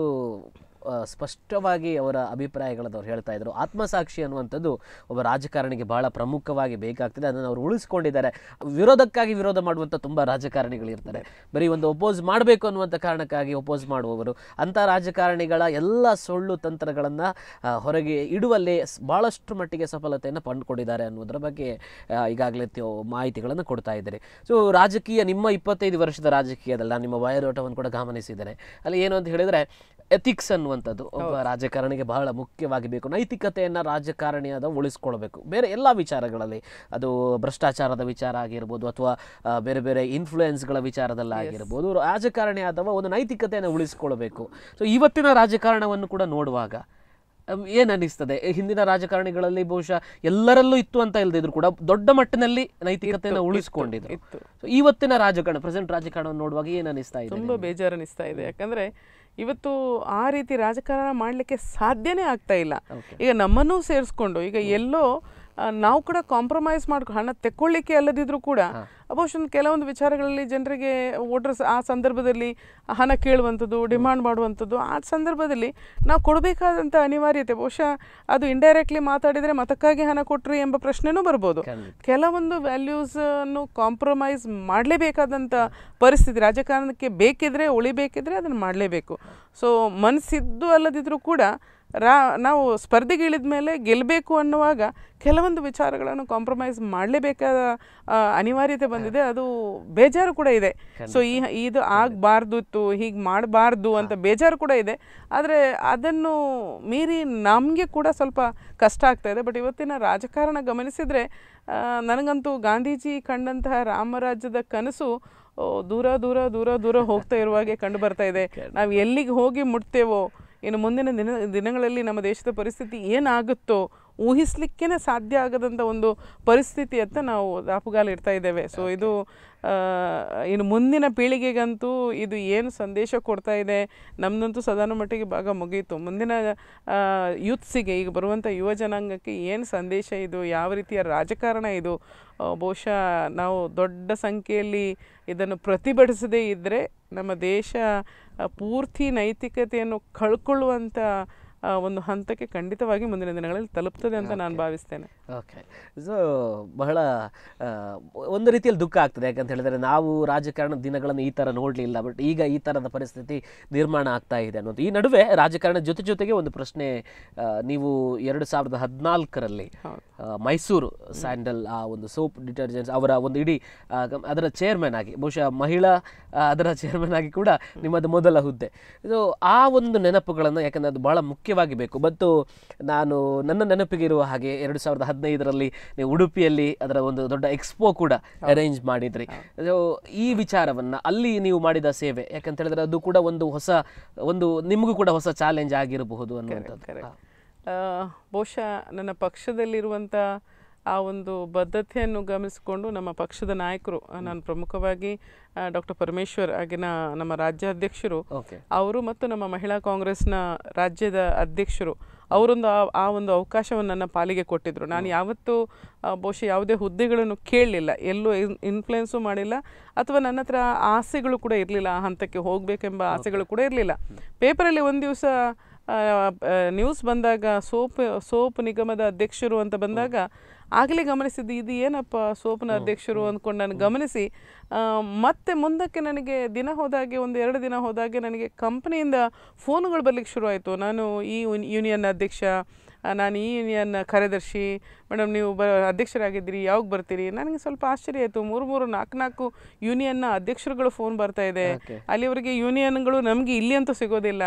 ಸ್ಪಷ್ಟವಾಗಿ ಅವರ ಅಭಿಪ್ರಾಯಗಳನ್ನು ಅವ್ರು ಹೇಳ್ತಾ ಇದ್ರು. ಆತ್ಮಸಾಕ್ಷಿ ಅನ್ನುವಂಥದ್ದು ಒಬ್ಬ ರಾಜಕಾರಣಿಗೆ ಬಹಳ ಪ್ರಮುಖವಾಗಿ ಬೇಕಾಗ್ತದೆ, ಅದನ್ನು ಅವರು ಉಳಿಸ್ಕೊಂಡಿದ್ದಾರೆ. ವಿರೋಧಕ್ಕಾಗಿ ವಿರೋಧ ಮಾಡುವಂಥ ತುಂಬ ರಾಜಕಾರಣಿಗಳಿರ್ತಾರೆ, ಬರೀ ಒಂದು ಒಪೋಸ್ ಮಾಡಬೇಕು ಅನ್ನುವಂಥ ಕಾರಣಕ್ಕಾಗಿ ಒಪೋಸ್ ಮಾಡುವವರು. ಅಂಥ ರಾಜಕಾರಣಿಗಳ ಎಲ್ಲ ಸುಳ್ಳು ತಂತ್ರಗಳನ್ನು ಹೊರಗೆ ಇಡುವಲ್ಲಿ ಭಾಳಷ್ಟು ಮಟ್ಟಿಗೆ ಸಫಲತೆಯನ್ನು ಕಂಡುಕೊಂಡಿದ್ದಾರೆ ಅನ್ನೋದರ ಬಗ್ಗೆ ಈಗಾಗಲೇ ಮಾಹಿತಿಗಳನ್ನು ಕೊಡ್ತಾ ಇದ್ದಾರೆ. ಸೊ ರಾಜಕೀಯ, ನಿಮ್ಮ 25 ವರ್ಷದ ರಾಜಕೀಯದಲ್ಲಿ ನಾನು ನಿಮ್ಮ ಬಯೋಡಾಟವನ್ನು ಕೂಡ ಗಮನಿಸಿದ್ದೇನೆ. ಅಲ್ಲಿ ಏನು ಅಂತ ಹೇಳಿದರೆ ಎಥಿಕ್ಸ್ ಅನ್ನುವಂಥದ್ದು ಒಬ್ಬ ರಾಜಕಾರಣಿಗೆ ಬಹಳ ಮುಖ್ಯವಾಗಿ ಬೇಕು. ನೈತಿಕತೆಯನ್ನು ರಾಜಕಾರಣಿಯಾದ ಉಳಿಸ್ಕೊಳ್ಬೇಕು. ಬೇರೆ ಎಲ್ಲ ವಿಚಾರಗಳಲ್ಲಿ, ಅದು ಭ್ರಷ್ಟಾಚಾರದ ವಿಚಾರ ಆಗಿರ್ಬೋದು ಅಥವಾ ಬೇರೆ ಬೇರೆ ಇನ್ಫ್ಲೂಯೆನ್ಸ್ಗಳ ವಿಚಾರದಲ್ಲಾಗಿರ್ಬೋದು, ರಾಜಕಾರಣಿ ಆದವ ಒಂದು ನೈತಿಕತೆಯನ್ನು ಉಳಿಸ್ಕೊಳ್ಬೇಕು. ಸೊ ಇವತ್ತಿನ ರಾಜಕಾರಣವನ್ನು ಕೂಡ ನೋಡುವಾಗ ಏನು ಅನ್ನಿಸ್ತದೆ, ಹಿಂದಿನ ರಾಜಕಾರಣಿಗಳಲ್ಲಿ ಬಹುಶಃ ಎಲ್ಲರಲ್ಲೂ ಇತ್ತು ಅಂತ ಇಲ್ಲದಿದ್ರು ಕೂಡ ದೊಡ್ಡ ಮಟ್ಟಿನಲ್ಲಿ ನೈತಿಕತೆಯನ್ನು ಉಳಿಸ್ಕೊಂಡಿದ್ರು. ಇವತ್ತಿನ ರಾಜಕಾರಣ, ಪ್ರೆಸೆಂಟ್ ರಾಜಕಾರಣವನ್ನು ನೋಡುವಾಗ ಏನು ಅನ್ನಿಸ್ತಾ ಇದೆ? ತುಂಬ ಬೇಜಾರು ಅನ್ನಿಸ್ತಾ ಇದೆ. ಯಾಕಂದರೆ ಇವತ್ತು ಆ ರೀತಿ ರಾಜಕಾರಣ ಮಾಡಲಿಕ್ಕೆ ಸಾಧ್ಯನೇ ಆಗ್ತಾ ಇಲ್ಲ. ಈಗ ನಮ್ಮನ್ನೂ ಸೇರಿಸ್ಕೊಂಡು ಈಗ ಎಲ್ಲೋ ನಾವು ಕೂಡ ಕಾಂಪ್ರಮೈಸ್ ಮಾಡ್ಕೊಂಡು ಹಣ ತೆಕ್ಕೊಳ್ಳಿಕ್ಕೆ ಅಲ್ಲದಿದ್ರೂ ಕೂಡ ಬಹುಶಃ ಕೆಲವೊಂದು ವಿಚಾರಗಳಲ್ಲಿ ಜನರಿಗೆ ವೋಟರ್ಸ್ ಆ ಸಂದರ್ಭದಲ್ಲಿ ಹಣ ಕೇಳುವಂಥದ್ದು, ಡಿಮಾಂಡ್ ಮಾಡುವಂಥದ್ದು, ಆ ಸಂದರ್ಭದಲ್ಲಿ ನಾವು ಕೊಡಬೇಕಾದಂಥ ಅನಿವಾರ್ಯತೆ, ಬಹುಶಃ ಅದು ಇಂಡೈರೆಕ್ಟ್ಲಿ ಮಾತಾಡಿದರೆ ಮತಕ್ಕಾಗಿ ಹಣ ಕೊಟ್ರಿ ಎಂಬ ಪ್ರಶ್ನೆನೂ ಬರ್ಬೋದು. ಕೆಲವೊಂದು ವ್ಯಾಲ್ಯೂಸನ್ನು ಕಾಂಪ್ರಮೈಸ್ ಮಾಡಲೇಬೇಕಾದಂಥ ಪರಿಸ್ಥಿತಿ ರಾಜಕಾರಣಕ್ಕೆ ಬೇಕಿದ್ರೆ, ಉಳಿಬೇಕಿದ್ರೆ ಅದನ್ನು ಮಾಡಲೇಬೇಕು. ಸೊ ಮನಸ್ಸಿದ್ದು ಅಲ್ಲದಿದ್ರೂ ಕೂಡ ನಾವು ಸ್ಪರ್ಧೆಗೆ ಇಳಿದ ಮೇಲೆ ಗೆಲ್ಲಬೇಕು ಅನ್ನುವಾಗ ಕೆಲವೊಂದು ವಿಚಾರಗಳನ್ನು ಕಾಂಪ್ರಮೈಸ್ ಮಾಡಲೇಬೇಕಾದ ಅನಿವಾರ್ಯತೆ ಬಂದಿದೆ. ಅದು ಬೇಜಾರು ಕೂಡ ಇದೆ. ಸೊ ಇದು ಆಗಬಾರ್ದಿತ್ತು, ಹೀಗೆ ಮಾಡಬಾರ್ದು ಅಂತ ಬೇಜಾರು ಕೂಡ ಇದೆ. ಆದರೆ ಅದನ್ನು ಮೀರಿ ನಮಗೆ ಕೂಡ ಸ್ವಲ್ಪ ಕಷ್ಟ ಆಗ್ತಾ ಇದೆ. ಬಟ್ ಇವತ್ತಿನ ರಾಜಕಾರಣ ಗಮನಿಸಿದರೆ ನನಗಂತೂ ಗಾಂಧೀಜಿ ಕಂಡಂತಹ ರಾಮರಾಜ್ಯದ ಕನಸು ದೂರ ದೂರ ದೂರ ದೂರ ಹೋಗ್ತಾ ಇರುವಾಗೆ ಕಂಡು ಬರ್ತಾ ಇದೆ. ನಾವು ಎಲ್ಲಿಗೆ ಹೋಗಿ ಮುಟ್ತೇವೋ, ಇನ್ನು ಮುಂದಿನ ದಿನಗಳಲ್ಲಿ ನಮ್ಮ ದೇಶದ ಪರಿಸ್ಥಿತಿ ಏನಾಗುತ್ತೋ ಊಹಿಸ್ಲಿಕ್ಕೇ ಸಾಧ್ಯ ಆಗದಂಥ ಒಂದು ಪರಿಸ್ಥಿತಿ ಅಂತ ನಾವು ದಾಪುಗಾಲು ಇಡ್ತಾ ಇದ್ದೇವೆ. ಸೊ ಇದು ಇನ್ನು ಮುಂದಿನ ಪೀಳಿಗೆಗಂತೂ ಇದು ಏನು ಸಂದೇಶ ಕೊಡ್ತಾ ಇದೆ, ನಮ್ಮದಂತೂ ಸಾಧಾರಣ ಮಟ್ಟಿಗೆ ಭಾಗ ಮುಗಿಯಿತು. ಮುಂದಿನ ಯೂತ್ಸಿಗೆ, ಈಗ ಬರುವಂಥ ಯುವ ಜನಾಂಗಕ್ಕೆ ಏನು ಸಂದೇಶ ಇದು, ಯಾವ ರೀತಿಯ ರಾಜಕಾರಣ ಇದು, ಬಹುಶಃ ನಾವು ದೊಡ್ಡ ಸಂಖ್ಯೆಯಲ್ಲಿ ಇದನ್ನು ಪ್ರತಿಭಟಿಸದೇ ಇದ್ದರೆ ನಮ್ಮ ದೇಶ ಪೂರ್ತಿ ನೈತಿಕತೆಯನ್ನು ಕಳ್ಕೊಳ್ಳುವಂಥ ಒಂದು ಹಂತಕ್ಕೆ ಖಂಡಿತವಾಗಿ ಮುಂದಿನ ದಿನಗಳಲ್ಲಿ ತಲುಪ್ತದೆ ಅಂತ ನಾನು ಭಾವಿಸ್ತೇನೆ. ಓಕೆ. ಸೊ ಬಹಳ ಒಂದು ರೀತಿಯಲ್ಲಿ ದುಃಖ ಆಗ್ತದೆ, ಯಾಕಂತ ಹೇಳಿದರೆ ನಾವು ರಾಜಕಾರಣದ ದಿನಗಳನ್ನು ಈ ಥರ ನೋಡಲಿಲ್ಲ. ಬಟ್ ಈಗ ಈ ಥರದ ಪರಿಸ್ಥಿತಿ ನಿರ್ಮಾಣ ಆಗ್ತಾ ಇದೆ ಅನ್ನೋದು. ಈ ನಡುವೆ ರಾಜಕಾರಣದ ಜೊತೆಗೆ ಒಂದು ಪ್ರಶ್ನೆ, ನೀವು 2014ರಲ್ಲಿ ಮೈಸೂರು ಸ್ಯಾಂಡಲ್ ಆ ಒಂದು ಸೋಪ್ ಡಿಟರ್ಜೆಂಟ್ಸ್ ಅವರ ಒಂದು ಇಡೀ ಅದರ ಚೇರ್ಮನ್ ಆಗಿ, ಬಹುಶಃ ಮಹಿಳಾ ಅದರ ಚೇರ್ಮನ್ ಆಗಿ ಕೂಡ ನಿಮ್ಮದು ಮೊದಲ ಹುದ್ದೆ. ಸೊ ಆ ಒಂದು ನೆನಪುಗಳನ್ನು, ಯಾಕಂದರೆ ಅದು ಬಹಳ ಮುಖ್ಯವಾಗಿ ಬೇಕು. ಮತ್ತು ನಾನು ನನ್ನ ನೆನಪಿಗೆ ಇರುವ ಹಾಗೆ 2015ರಲ್ಲಿ ನೀವು ಉಡುಪಿಯಲ್ಲಿ ಅದರ ಒಂದು ದೊಡ್ಡ ಎಕ್ಸ್ಪೋ ಕೂಡ ಅರೇಂಜ್ ಮಾಡಿದ್ರಿ. ಸೊ ಈ ವಿಚಾರವನ್ನು, ಅಲ್ಲಿ ನೀವು ಮಾಡಿದ ಸೇವೆ, ಯಾಕಂತ ಹೇಳಿದ್ರೆ ಅದು ಕೂಡ ಒಂದು ನಿಮಗೂ ಕೂಡ ಹೊಸ ಚಾಲೆಂಜ್ ಆಗಿರಬಹುದು ಅನ್ನುವಂಥದ್ದು. ಬಹುಶಃ ನನ್ನ ಪಕ್ಷದಲ್ಲಿರುವಂಥ ಆ ಒಂದು ಬದ್ಧತೆಯನ್ನು ಗಮನಿಸಿಕೊಂಡು ನಮ್ಮ ಪಕ್ಷದ ನಾಯಕರು, ನಾನು ಪ್ರಮುಖವಾಗಿ ಡಾಕ್ಟರ್ ಪರಮೇಶ್ವರ್ ಆಗಿನ ನಮ್ಮ ರಾಜ್ಯಾಧ್ಯಕ್ಷರು ಅವರು ಮತ್ತು ನಮ್ಮ ಮಹಿಳಾ ಕಾಂಗ್ರೆಸ್ನ ರಾಜ್ಯದ ಅಧ್ಯಕ್ಷರು ಅವರೊಂದು ಆ ಒಂದು ಅವಕಾಶವನ್ನು ನನ್ನ ಪಾಲಿಗೆ ಕೊಟ್ಟಿದ್ದರು. ನಾನು ಯಾವತ್ತೂ ಬಹುಶಃ ಯಾವುದೇ ಹುದ್ದೆಗಳನ್ನು ಕೇಳಲಿಲ್ಲ, ಎಲ್ಲೂ ಇನ್ಫ್ಲುಯೆನ್ಸು ಮಾಡಿಲ್ಲ, ಅಥವಾ ನನ್ನ ಹತ್ರ ಆಸೆಗಳು ಕೂಡ ಇರಲಿಲ್ಲ, ಆ ಹಂತಕ್ಕೆ ಹೋಗಬೇಕೆಂಬ ಆಸೆಗಳು ಕೂಡ ಇರಲಿಲ್ಲ. ಪೇಪರಲ್ಲಿ ಒಂದು ದಿವಸ ನ್ಯೂಸ್ ಬಂದಾಗ ಸೋಪ್ ನಿಗಮದ ಅಧ್ಯಕ್ಷರು ಅಂತ ಬಂದಾಗ ಆಗಲೇ ಗಮನಿಸಿದ್ದು ಇದು ಏನಪ್ಪ ಸೋಪ್ನ ಅಧ್ಯಕ್ಷರು ಅಂದ್ಕೊಂಡು ನಾನು ಗಮನಿಸಿ ಮತ್ತೆ ಮುಂದಕ್ಕೆ ನನಗೆ ದಿನ ಹೋದಾಗೆ 1-2 ದಿನ ಹೋದಾಗೆ ನನಗೆ ಕಂಪ್ನಿಯಿಂದ ಫೋನುಗಳು ಬರ್ಲಿಕ್ಕೆ ಶುರುವಾಯಿತು. ನಾನು ಈ ಯೂನಿಯನ್ ಅಧ್ಯಕ್ಷ, ನಾನು ಈ ಯೂನಿಯನ್ ಕಾರ್ಯದರ್ಶಿ, ಮೇಡಮ್ ನೀವು ಅಧ್ಯಕ್ಷರಾಗಿದ್ದೀರಿ, ಯಾವಾಗ ಬರ್ತೀರಿ? ನನಗೆ ಸ್ವಲ್ಪ ಆಶ್ಚರ್ಯ ಆಯಿತು. 3-4 ಯೂನಿಯನ್ನ ಅಧ್ಯಕ್ಷರುಗಳು ಫೋನ್ ಬರ್ತಾ ಇದೆ. ಅಲ್ಲಿವರೆಗೆ ಯೂನಿಯನ್ಗಳು ನಮಗೆ ಇಲ್ಲಿ ಅಂತೂ ಸಿಗೋದಿಲ್ಲ.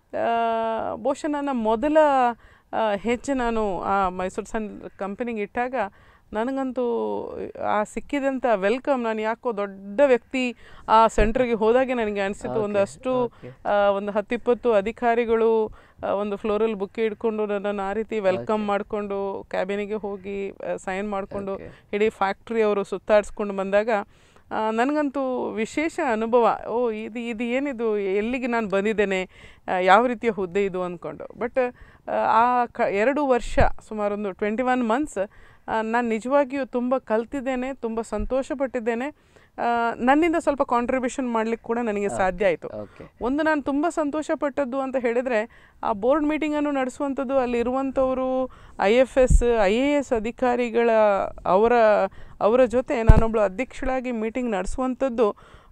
ಬಹುಶಃ ನನ್ನ ಮೊದಲ ಹೆಜ್ಜೆ ನಾನು ಆ ಮೈಸೂರು ಸಣ್ಣ ಕಂಪನಿಗೆ ಇಟ್ಟಾಗ ನನಗಂತೂ ಆ ಸಿಕ್ಕಿದಂಥ ವೆಲ್ಕಮ್, ನಾನು ಯಾಕೋ ದೊಡ್ಡ ವ್ಯಕ್ತಿ ಆ ಸೆಂಟ್ರಿಗೆ ಹೋದಾಗೆ ನನಗೆ ಅನಿಸಿತು. ಒಂದಷ್ಟು 10-20 ಅಧಿಕಾರಿಗಳು ಒಂದು ಫ್ಲೋರಲ್ಲಿ ಬುಕ್ಕೆ ಇಟ್ಕೊಂಡು ನನ್ನನ್ನು ಆ ರೀತಿ ವೆಲ್ಕಮ್ ಮಾಡಿಕೊಂಡು ಕ್ಯಾಬಿನಿಗೆ ಹೋಗಿ ಸೈನ್ ಮಾಡಿಕೊಂಡು ಇಡೀ ಫ್ಯಾಕ್ಟ್ರಿ ಅವರು ಸುತ್ತಾಡಿಸ್ಕೊಂಡು ಬಂದಾಗ ನನಗಂತೂ ವಿಶೇಷ ಅನುಭವ. ಇದು ಏನಿದು, ಎಲ್ಲಿಗೆ ನಾನು ಬಂದಿದ್ದೇನೆ, ಯಾವ ರೀತಿಯ ಹುದ್ದೆ ಇದು ಅಂದ್ಕೊಂಡು. ಬಟ್ ಆ 2 ವರ್ಷ ಸುಮಾರು 21 ಮಂತ್ಸ್ ನಾನು ನಿಜವಾಗಿಯೂ ತುಂಬ ಕಲ್ತಿದ್ದೇನೆ, ತುಂಬ ಸಂತೋಷಪಟ್ಟಿದ್ದೇನೆ. ನನ್ನಿಂದ ಸ್ವಲ್ಪ ಕಾಂಟ್ರಿಬ್ಯೂಷನ್ ಮಾಡಲಿಕ್ಕೆ ಕೂಡ ನನಗೆ ಸಾಧ್ಯ ಆಯಿತು. ಒಂದು ನಾನು ತುಂಬ ಸಂತೋಷಪಟ್ಟದ್ದು ಅಂತ ಹೇಳಿದರೆ, ಆ ಬೋರ್ಡ್ ಮೀಟಿಂಗನ್ನು ನಡೆಸುವಂಥದ್ದು ಅಲ್ಲಿರುವಂಥವರು IFS IAS ಅಧಿಕಾರಿಗಳ ಅವರ ಜೊತೆ ನಾನೊಬ್ಬಳು ಅಧ್ಯಕ್ಷಳಾಗಿ ಮೀಟಿಂಗ್ ನಡೆಸುವಂಥದ್ದು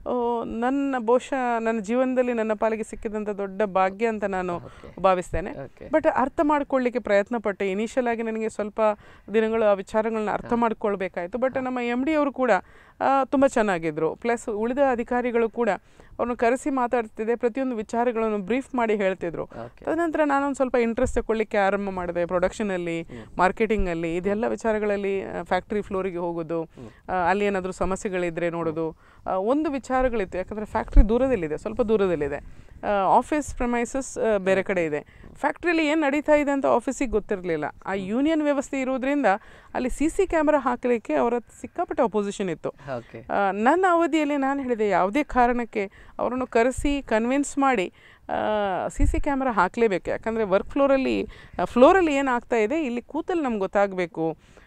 ಬಹುಶಃ ನನ್ನ ಜೀವನದಲ್ಲಿ ನನ್ನ ಪಾಲಿಗೆ ಸಿಕ್ಕಿದಂಥ ದೊಡ್ಡ ಭಾಗ್ಯ ಅಂತ ನಾನು ಭಾವಿಸ್ತೇನೆ. ಬಟ್ ಅರ್ಥ ಮಾಡ್ಕೊಳ್ಳಿಕ್ಕೆ ಪ್ರಯತ್ನ ಪಟ್ಟೆ. ಇನಿಷಿಯಲ್ ಆಗಿ ನನಗೆ ಸ್ವಲ್ಪ ದಿನಗಳು ಆ ವಿಚಾರಗಳನ್ನ ಅರ್ಥ ಮಾಡ್ಕೊಳ್ಬೇಕಾಯಿತು. ಬಟ್ ನಮ್ಮ MD ಅವರು ಕೂಡ ತುಂಬ ಚೆನ್ನಾಗಿದ್ದರು. ಪ್ಲಸ್ ಉಳಿದ ಅಧಿಕಾರಿಗಳು ಕೂಡ ಅವ್ರನ್ನ ಕರೆಸಿ ಮಾತಾಡ್ತಿದ್ದೆ, ಪ್ರತಿಯೊಂದು ವಿಚಾರಗಳನ್ನು ಬ್ರೀಫ್ ಮಾಡಿ ಹೇಳ್ತಿದ್ರು. ತದನಂತರ ನಾನೊಂದು ಸ್ವಲ್ಪ ಇಂಟ್ರೆಸ್ಟ್ ತಗೊಳ್ಳಿಕ್ಕೆ ಆರಂಭ ಮಾಡಿದೆ. ಪ್ರೊಡಕ್ಷನಲ್ಲಿ, ಮಾರ್ಕೆಟಿಂಗಲ್ಲಿ, ಇದೆಲ್ಲ ವಿಚಾರಗಳಲ್ಲಿ ಫ್ಯಾಕ್ಟ್ರಿ ಫ್ಲೋರಿಗೆ ಹೋಗೋದು, ಅಲ್ಲಿ ಏನಾದರೂ ಸಮಸ್ಯೆಗಳಿದ್ದರೆ ನೋಡೋದು. ಒಂದು ವಿಚಾರಗಳಿತ್ತು, ಯಾಕಂದರೆ ಫ್ಯಾಕ್ಟ್ರಿ ದೂರದಲ್ಲಿದೆ, ಸ್ವಲ್ಪ ದೂರದಲ್ಲಿದೆ. ಆಫೀಸ್ ಪ್ರಮೈಸಸ್ ಬೇರೆ ಕಡೆ ಇದೆ. ಫ್ಯಾಕ್ಟ್ರಿಯಲ್ಲಿ ಏನು ನಡೀತಾ ಇದೆ ಅಂತ ಆಫೀಸಿಗೆ ಗೊತ್ತಿರಲಿಲ್ಲ. ಆ ಯೂನಿಯನ್ ವ್ಯವಸ್ಥೆ ಇರೋದ್ರಿಂದ ಅಲ್ಲಿ CC ಕ್ಯಾಮ್ರಾ ಹಾಕಲಿಕ್ಕೆ ಅವರ ಸಿಕ್ಕಾಪಟ್ಟೆ ಅಪೋಸಿಷನ್ ಇತ್ತು. ನನ್ನ ಅವಧಿಯಲ್ಲಿ ನಾನು ಹೇಳಿದೆ, ಯಾವುದೇ ಕಾರಣಕ್ಕೆ ಅವರನ್ನು ಕರೆಸಿ ಕನ್ವಿನ್ಸ್ ಮಾಡಿ CC ಕ್ಯಾಮ್ರಾ ಹಾಕಲೇಬೇಕು. ಯಾಕಂದರೆ ವರ್ಕ್ ಫ್ಲೋರಲ್ಲಿ ಏನಾಗ್ತಾ ಇದೆ ಇಲ್ಲಿ ಕೂತಲ್ಲಿ ನಮ್ಗೆ ಗೊತ್ತಾಗಬೇಕು.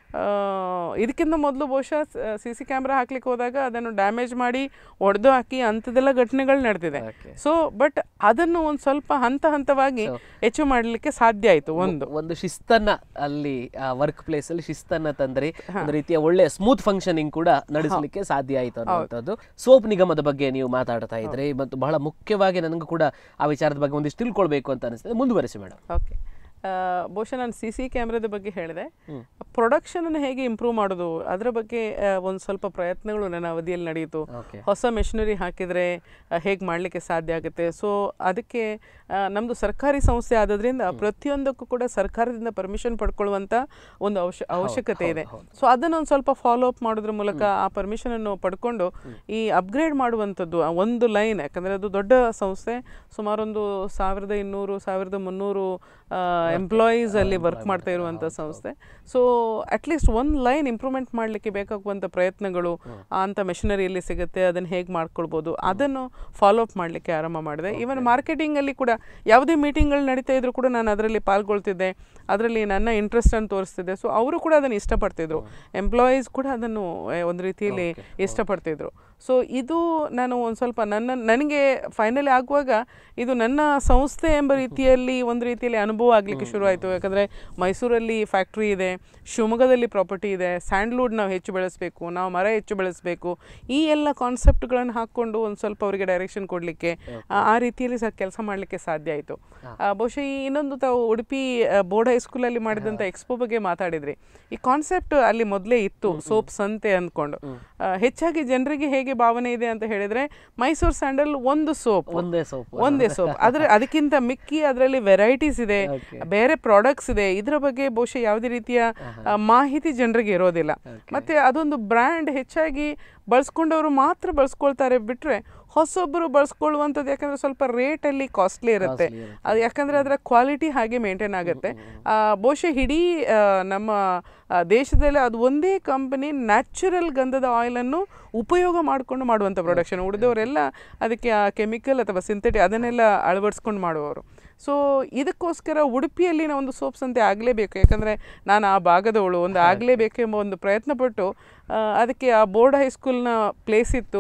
ಇದಕ್ಕಿಂತ ಮೊದಲು ಬಹುಶಃ CC ಕ್ಯಾಮ್ರಾ ಹಾಕ್ಲಿಕ್ಕೆ ಹೋದಾಗ ಅದನ್ನು ಡ್ಯಾಮೇಜ್ ಮಾಡಿ ಒಡೆದು ಹಾಕಿ ಅಂಥದ್ದೆಲ್ಲ ಘಟನೆಗಳು ನಡೆದಿದೆ. ಸೊ ಬಟ್ ಅದನ್ನು ಒಂದು ಸ್ವಲ್ಪ ಹಂತವಾಗಿ ಹೆಚ್ಚು ಮಾಡಲಿಕ್ಕೆ ಸಾಧ್ಯ ಆಯಿತು. ಒಂದು ಶಿಸ್ತನ್ನ ಅಲ್ಲಿ ವರ್ಕ್ ಪ್ಲೇಸ್ ಅಲ್ಲಿ ಶಿಸ್ತನ್ನ ತಂದ್ರೆ ಒಂದು ರೀತಿಯ ಒಳ್ಳೆ ಸ್ಮೂತ್ ಫಂಕ್ಷನಿಂಗ್ ಕೂಡ ನಡೆಸಲಿಕ್ಕೆ ಸಾಧ್ಯ ಆಯಿತು ಅನ್ನುವಂಥದ್ದು. ಸೋಪ್ ನಿಗಮದ ಬಗ್ಗೆ ನೀವು ಮಾತಾಡ್ತಾ ಇದ್ರೆ ಮತ್ತು ಬಹಳ ಮುಖ್ಯವಾಗಿ ನನಗೂ ಕೂಡ ಆ ವಿಚಾರದ ಬಗ್ಗೆ ಒಂದಿಷ್ಟು ತಿಳ್ಕೊಳ್ಬೇಕು ಅಂತ ಅನಿಸ್ತದೆ. ಮುಂದುವರಿಸಿ ಮೇಡಮ್. ಓಕೆ, ಬಹುಶಃ ನಾನು CC ಕ್ಯಾಮ್ರಾದ ಬಗ್ಗೆ ಹೇಳಿದೆ. ಪ್ರೊಡಕ್ಷನನ್ನು ಹೇಗೆ ಇಂಪ್ರೂವ್ ಮಾಡೋದು ಅದರ ಬಗ್ಗೆ ಒಂದು ಸ್ವಲ್ಪ ಪ್ರಯತ್ನಗಳು ನನ್ನ ಅವಧಿಯಲ್ಲಿ ನಡೆಯಿತು. ಹೊಸ ಮೆಷಿನರಿ ಹಾಕಿದರೆ ಹೇಗೆ ಮಾಡಲಿಕ್ಕೆ ಸಾಧ್ಯ ಆಗುತ್ತೆ. ಸೊ ಅದಕ್ಕೆ ನಮ್ಮದು ಸರ್ಕಾರಿ ಸಂಸ್ಥೆ ಆದ್ರಿಂದ ಪ್ರತಿಯೊಂದಕ್ಕೂ ಕೂಡ ಸರ್ಕಾರದಿಂದ ಪರ್ಮಿಷನ್ ಪಡ್ಕೊಳ್ಳುವಂಥ ಒಂದು ಅವಶ್ಯಕತೆ ಇದೆ. ಸೊ ಅದನ್ನೊಂದು ಸ್ವಲ್ಪ ಫಾಲೋ ಅಪ್ ಮಾಡೋದ್ರ ಮೂಲಕ ಆ ಪರ್ಮಿಷನನ್ನು ಪಡ್ಕೊಂಡು ಈ ಅಪ್ಗ್ರೇಡ್ ಮಾಡುವಂಥದ್ದು ಒಂದು ಲೈನ್, ಯಾಕಂದರೆ ಅದು ದೊಡ್ಡ ಸಂಸ್ಥೆ, ಸುಮಾರೊಂದು 1200-1300 ಎಂಪ್ಲಾಯೀಸ್ ಅಲ್ಲಿ ವರ್ಕ್ ಮಾಡ್ತಾ ಇರುವಂಥ ಸಂಸ್ಥೆ. ಸೊ ಅಟ್ಲೀಸ್ಟ್ ಒಂದು ಲೈನ್ ಇಂಪ್ರೂವ್ಮೆಂಟ್ ಮಾಡಲಿಕ್ಕೆ ಬೇಕಾಗುವಂಥ ಪ್ರಯತ್ನಗಳು ಅಂಥ ಮೆಷಿನರಿಯಲ್ಲಿ ಸಿಗುತ್ತೆ, ಅದನ್ನು ಹೇಗೆ ಮಾಡ್ಕೊಳ್ಬೋದು ಅದನ್ನು ಫಾಲೋ ಅಪ್ ಮಾಡಲಿಕ್ಕೆ ಆರಂಭ ಮಾಡಿದೆ. ಈವನ್ ಮಾರ್ಕೆಟಿಂಗಲ್ಲಿ ಕೂಡ ಯಾವುದೇ ಮೀಟಿಂಗ್ಗಳು ನಡೀತಾ ಇದ್ರು ಕೂಡ ನಾನು ಅದರಲ್ಲಿ ಪಾಲ್ಗೊಳ್ತಿದ್ದೆ, ಅದರಲ್ಲಿ ನನ್ನ ಇಂಟ್ರೆಸ್ಟನ್ನು ತೋರಿಸ್ತಿದ್ದೆ. ಸೊ ಅವರು ಕೂಡ ಅದನ್ನು ಇಷ್ಟಪಡ್ತಿದ್ರು, ಎಂಪ್ಲಾಯೀಸ್ ಕೂಡ ಅದನ್ನು ಒಂದು ರೀತಿಯಲ್ಲಿ ಇಷ್ಟಪಡ್ತಿದ್ರು. ಸೊ ಇದು ನಾನು ಒಂದು ಸ್ವಲ್ಪ ನನಗೆ ಫೈನಲಿ ಆಗುವಾಗ ಇದು ನನ್ನ ಸಂಸ್ಥೆ ಎಂಬ ರೀತಿಯಲ್ಲಿ ಒಂದು ರೀತಿಯಲ್ಲಿ ಅನುಭವ ಆಗಲಿಕ್ಕೆ ಶುರುವಾಯಿತು. ಯಾಕಂದರೆ ಮೈಸೂರಲ್ಲಿ ಫ್ಯಾಕ್ಟ್ರಿ ಇದೆ, ಶಿವಮೊಗ್ಗದಲ್ಲಿ ಪ್ರಾಪರ್ಟಿ ಇದೆ, ಸ್ಯಾಂಡ್ಲ್ವುಡ್ ನಾವು ಹೆಚ್ಚು ಬೆಳೆಸಬೇಕು, ನಾವು ಮರ ಹೆಚ್ಚು ಬೆಳೆಸಬೇಕು, ಈ ಎಲ್ಲ ಕಾನ್ಸೆಪ್ಟ್ಗಳನ್ನು ಹಾಕ್ಕೊಂಡು ಒಂದು ಸ್ವಲ್ಪ ಅವರಿಗೆ ಡೈರೆಕ್ಷನ್ ಕೊಡಲಿಕ್ಕೆ ಆ ರೀತಿಯಲ್ಲಿ ಸಹ ಕೆಲಸ ಮಾಡಲಿಕ್ಕೆ ಸಾಧ್ಯ ಆಯಿತು. ಬಹುಶಃ ಇನ್ನೊಂದು ತಾವು ಉಡುಪಿ ಬೋರ್ಡ್ ಹೈಸ್ಕೂಲಲ್ಲಿ ಮಾಡಿದಂಥ ಎಕ್ಸ್ಪೋ ಬಗ್ಗೆ ಮಾತಾಡಿದ್ರಿ. ಈ ಕಾನ್ಸೆಪ್ಟ್ ಅಲ್ಲಿ ಮೊದಲೇ ಇತ್ತು, ಸೋಪ್ ಸಂತೆ ಅಂದ್ಕೊಂಡು. ಹೆಚ್ಚಾಗಿ ಜನರಿಗೆ ಹೇಗೆ ಭಾವನೆ ಇದೆ ಅಂತ ಹೇಳಿದ್ರೆ, ಮೈಸೂರು ಸ್ಯಾಂಡಲ್ ಒಂದೇ ಸೋಪ್, ಅದಕ್ಕಿಂತ ಮಿಕ್ಕಿ ಅದರಲ್ಲಿ ವೆರೈಟೀಸ್ ಇದೆ, ಬೇರೆ ಪ್ರಾಡಕ್ಟ್ಸ್ ಇದೆ, ಇದರ ಬಗ್ಗೆ ಬಹುಶಃ ಯಾವುದೇ ರೀತಿಯ ಮಾಹಿತಿ ಜನರಿಗೆ ಇರೋದಿಲ್ಲ. ಮತ್ತೆ ಅದೊಂದು ಬ್ರ್ಯಾಂಡ್ ಹೆಚ್ಚಾಗಿ ಬಳಸ್ಕೊಂಡವರು ಮಾತ್ರ ಬಳಸ್ಕೊಳ್ತಾರೆ ಬಿಟ್ರೆ ಹೊಸೊಬ್ಬರು ಬಳಸ್ಕೊಳ್ಳುವಂಥದ್ದು ಯಾಕಂದರೆ ಸ್ವಲ್ಪ ರೇಟಲ್ಲಿ ಕಾಸ್ಟ್ಲಿ ಇರುತ್ತೆ. ಅದು ಯಾಕಂದರೆ ಅದರ ಕ್ವಾಲಿಟಿ ಹಾಗೆ ಮೇಂಟೈನ್ ಆಗುತ್ತೆ. ಬಹುಶಃ ಇಡೀ ನಮ್ಮ ದೇಶದಲ್ಲಿ ಅದು ಒಂದೇ ಕಂಪನಿ ನ್ಯಾಚುರಲ್ ಗಂಧದ ಆಯಿಲನ್ನು ಉಪಯೋಗ ಮಾಡಿಕೊಂಡು ಮಾಡುವಂಥ ಪ್ರೊಡಕ್ಷನ್. ಉಳಿದವರೆಲ್ಲ ಅದಕ್ಕೆ ಆ ಕೆಮಿಕಲ್ ಅಥವಾ ಸಿಂಥೆಟಿಕ್ ಅದನ್ನೆಲ್ಲ ಅಳವಡಿಸ್ಕೊಂಡು ಮಾಡುವವರು. ಸೊ ಇದಕ್ಕೋಸ್ಕರ ಉಡುಪಿಯಲ್ಲಿನ ಒಂದು ಸೋಪ್ ಸಂತೆ ಆಗಲೇಬೇಕು, ಯಾಕಂದರೆ ನಾನು ಆ ಭಾಗದವಳು, ಒಂದು ಆಗಲೇಬೇಕೆಂಬ ಒಂದು ಪ್ರಯತ್ನ ಪಟ್ಟು ಅದಕ್ಕೆ ಆ ಬೋರ್ಡ್ ಹೈಸ್ಕೂಲ್ನ ಪ್ಲೇಸ್ ಇತ್ತು,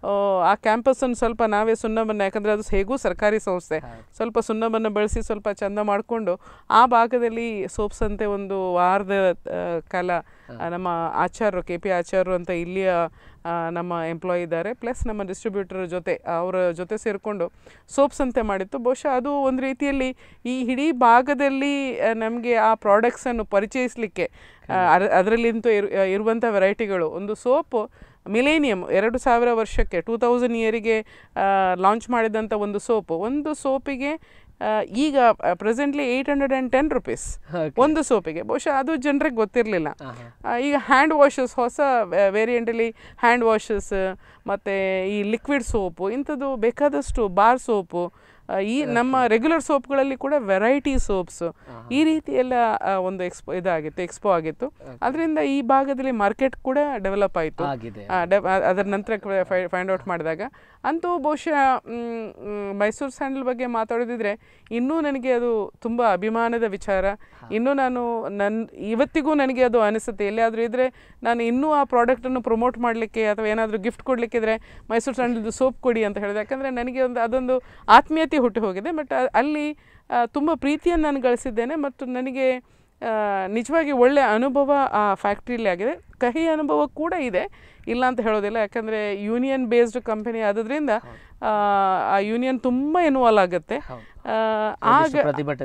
ಆ ಕ್ಯಾಂಪಸನ್ನು ಸ್ವಲ್ಪ ನಾವೇ ಸುಣ್ಣವನ್ನು, ಯಾಕಂದರೆ ಅದು ಹೇಗೂ ಸರ್ಕಾರಿ ಸಂಸ್ಥೆ, ಸ್ವಲ್ಪ ಸುಣ್ಣವನ್ನು ಬಳಸಿ ಸ್ವಲ್ಪ ಚೆಂದ ಮಾಡಿಕೊಂಡು ಆ ಭಾಗದಲ್ಲಿ ಸೋಪ್ಸ್ ಅಂತೆ ಒಂದು ವಾರದ ಕಾಲ ನಮ್ಮ ಆಚಾರ್ಯರು KP ಆಚಾರ್ಯರು ಅಂತ ಇಲ್ಲಿಯ ನಮ್ಮ ಎಂಪ್ಲಾಯಿ ಇದ್ದಾರೆ, ಪ್ಲಸ್ ನಮ್ಮ ಡಿಸ್ಟ್ರಿಬ್ಯೂಟರ್ ಜೊತೆ ಅವರ ಜೊತೆ ಸೇರಿಕೊಂಡು ಸೋಪ್ಸ್ ಅಂತೆ ಮಾಡಿತ್ತು. ಬಹುಶಃ ಅದು ಒಂದು ರೀತಿಯಲ್ಲಿ ಈ ಇಡೀ ಭಾಗದಲ್ಲಿ ನಮಗೆ ಆ ಪ್ರಾಡಕ್ಟ್ಸನ್ನು ಪರಿಚಯಿಸಲಿಕ್ಕೆ ಅದರಲ್ಲಿಂತೂ ಇರುವಂಥ ವೆರೈಟಿಗಳು. ಒಂದು ಸೋಪು ಮಿಲೇನಿಯಮ್ 2000 ವರ್ಷಕ್ಕೆ 2000 ಇಯರಿಗೆ ಲಾಂಚ್ ಮಾಡಿದಂಥ ಒಂದು ಸೋಪು, ಒಂದು ಸೋಪಿಗೆ ಈಗ ಪ್ರೆಸೆಂಟ್ಲಿ 810 rupees ಒಂದು ಸೋಪಿಗೆ. ಬಹುಶಃ ಅದು ಜನರಿಗೆ ಗೊತ್ತಿರಲಿಲ್ಲ. ಈಗ ಹ್ಯಾಂಡ್ ವಾಷಸ್, ಹೊಸ ವೇರಿಯಂಟಲ್ಲಿ ಹ್ಯಾಂಡ್ ವಾಷಸ್ ಮತ್ತು ಈ ಲಿಕ್ವಿಡ್ ಸೋಪು ಇಂಥದ್ದು ಬೇಕಾದಷ್ಟು, ಬಾರ್ ಸೋಪು, ಈ ನಮ್ಮ ರೆಗ್ಯುಲರ್ ಸೋಪ್ಗಳಲ್ಲಿ ಕೂಡ ವೆರೈಟಿ ಸೋಪ್ಸ್, ಈ ರೀತಿ ಎಲ್ಲ ಒಂದು ಎಕ್ಸ್ಪೋ ಆಗಿತ್ತು. ಅದರಿಂದ ಈ ಭಾಗದಲ್ಲಿ ಮಾರ್ಕೆಟ್ ಕೂಡ ಡೆವಲಪ್ ಆಯಿತು ಅದರ ನಂತರ ಫೈಂಡ್ ಔಟ್ ಮಾಡಿದಾಗ. ಅಂತೂ ಬಹುಶಃ ಮೈಸೂರು ಸ್ಯಾಂಡಲ್ ಬಗ್ಗೆ ಮಾತಾಡೋದಿದ್ರೆ ಇನ್ನೂ ನನಗೆ ಅದು ತುಂಬ ಅಭಿಮಾನದ ವಿಚಾರ. ಇನ್ನೂ ನಾನು ಇವತ್ತಿಗೂ ನನಗೆ ಅದು ಅನಿಸುತ್ತೆ, ಎಲ್ಲಿಯಾದರೂ ಇದ್ದರೆ ನಾನು ಇನ್ನೂ ಆ ಪ್ರಾಡಕ್ಟನ್ನು ಪ್ರಮೋಟ್ ಮಾಡಲಿಕ್ಕೆ ಅಥವಾ ಏನಾದರೂ ಗಿಫ್ಟ್ ಕೊಡಲಿಕ್ಕಿದ್ರೆ ಮೈಸೂರು ಸ್ಯಾಂಡಲ್ದು ಸೋಪ್ ಕೊಡಿ ಅಂತ ಹೇಳಿದೆ. ಯಾಕಂದರೆ ನನಗೆ ಅದೊಂದು ಆತ್ಮೀಯತೆ ಹುಟ್ಟು ಹೋಗಿದೆ. ಬಟ್ ಅಲ್ಲಿ ತುಂಬ ಪ್ರೀತಿಯನ್ನು ನಾನು ಗಳಿಸಿದ್ದೇನೆ ಮತ್ತು ನನಗೆ ನಿಜವಾಗಿ ಒಳ್ಳೆಯ ಅನುಭವ ಆ ಫ್ಯಾಕ್ಟ್ರಿಯಲ್ಲಿ ಆಗಿದೆ. ಕಹಿ ಅನುಭವ ಕೂಡ ಇದೆ, ಇಲ್ಲ ಅಂತ ಹೇಳೋದಿಲ್ಲ. ಯಾಕಂದರೆ ಯೂನಿಯನ್ ಬೇಸ್ಡ್ ಕಂಪನಿ ಆಗೋದ್ರಿಂದ ಆ ಯೂನಿಯನ್ ತುಂಬ ಇನ್ವಾಲ್ವ್ ಆಗುತ್ತೆ. ಆಗ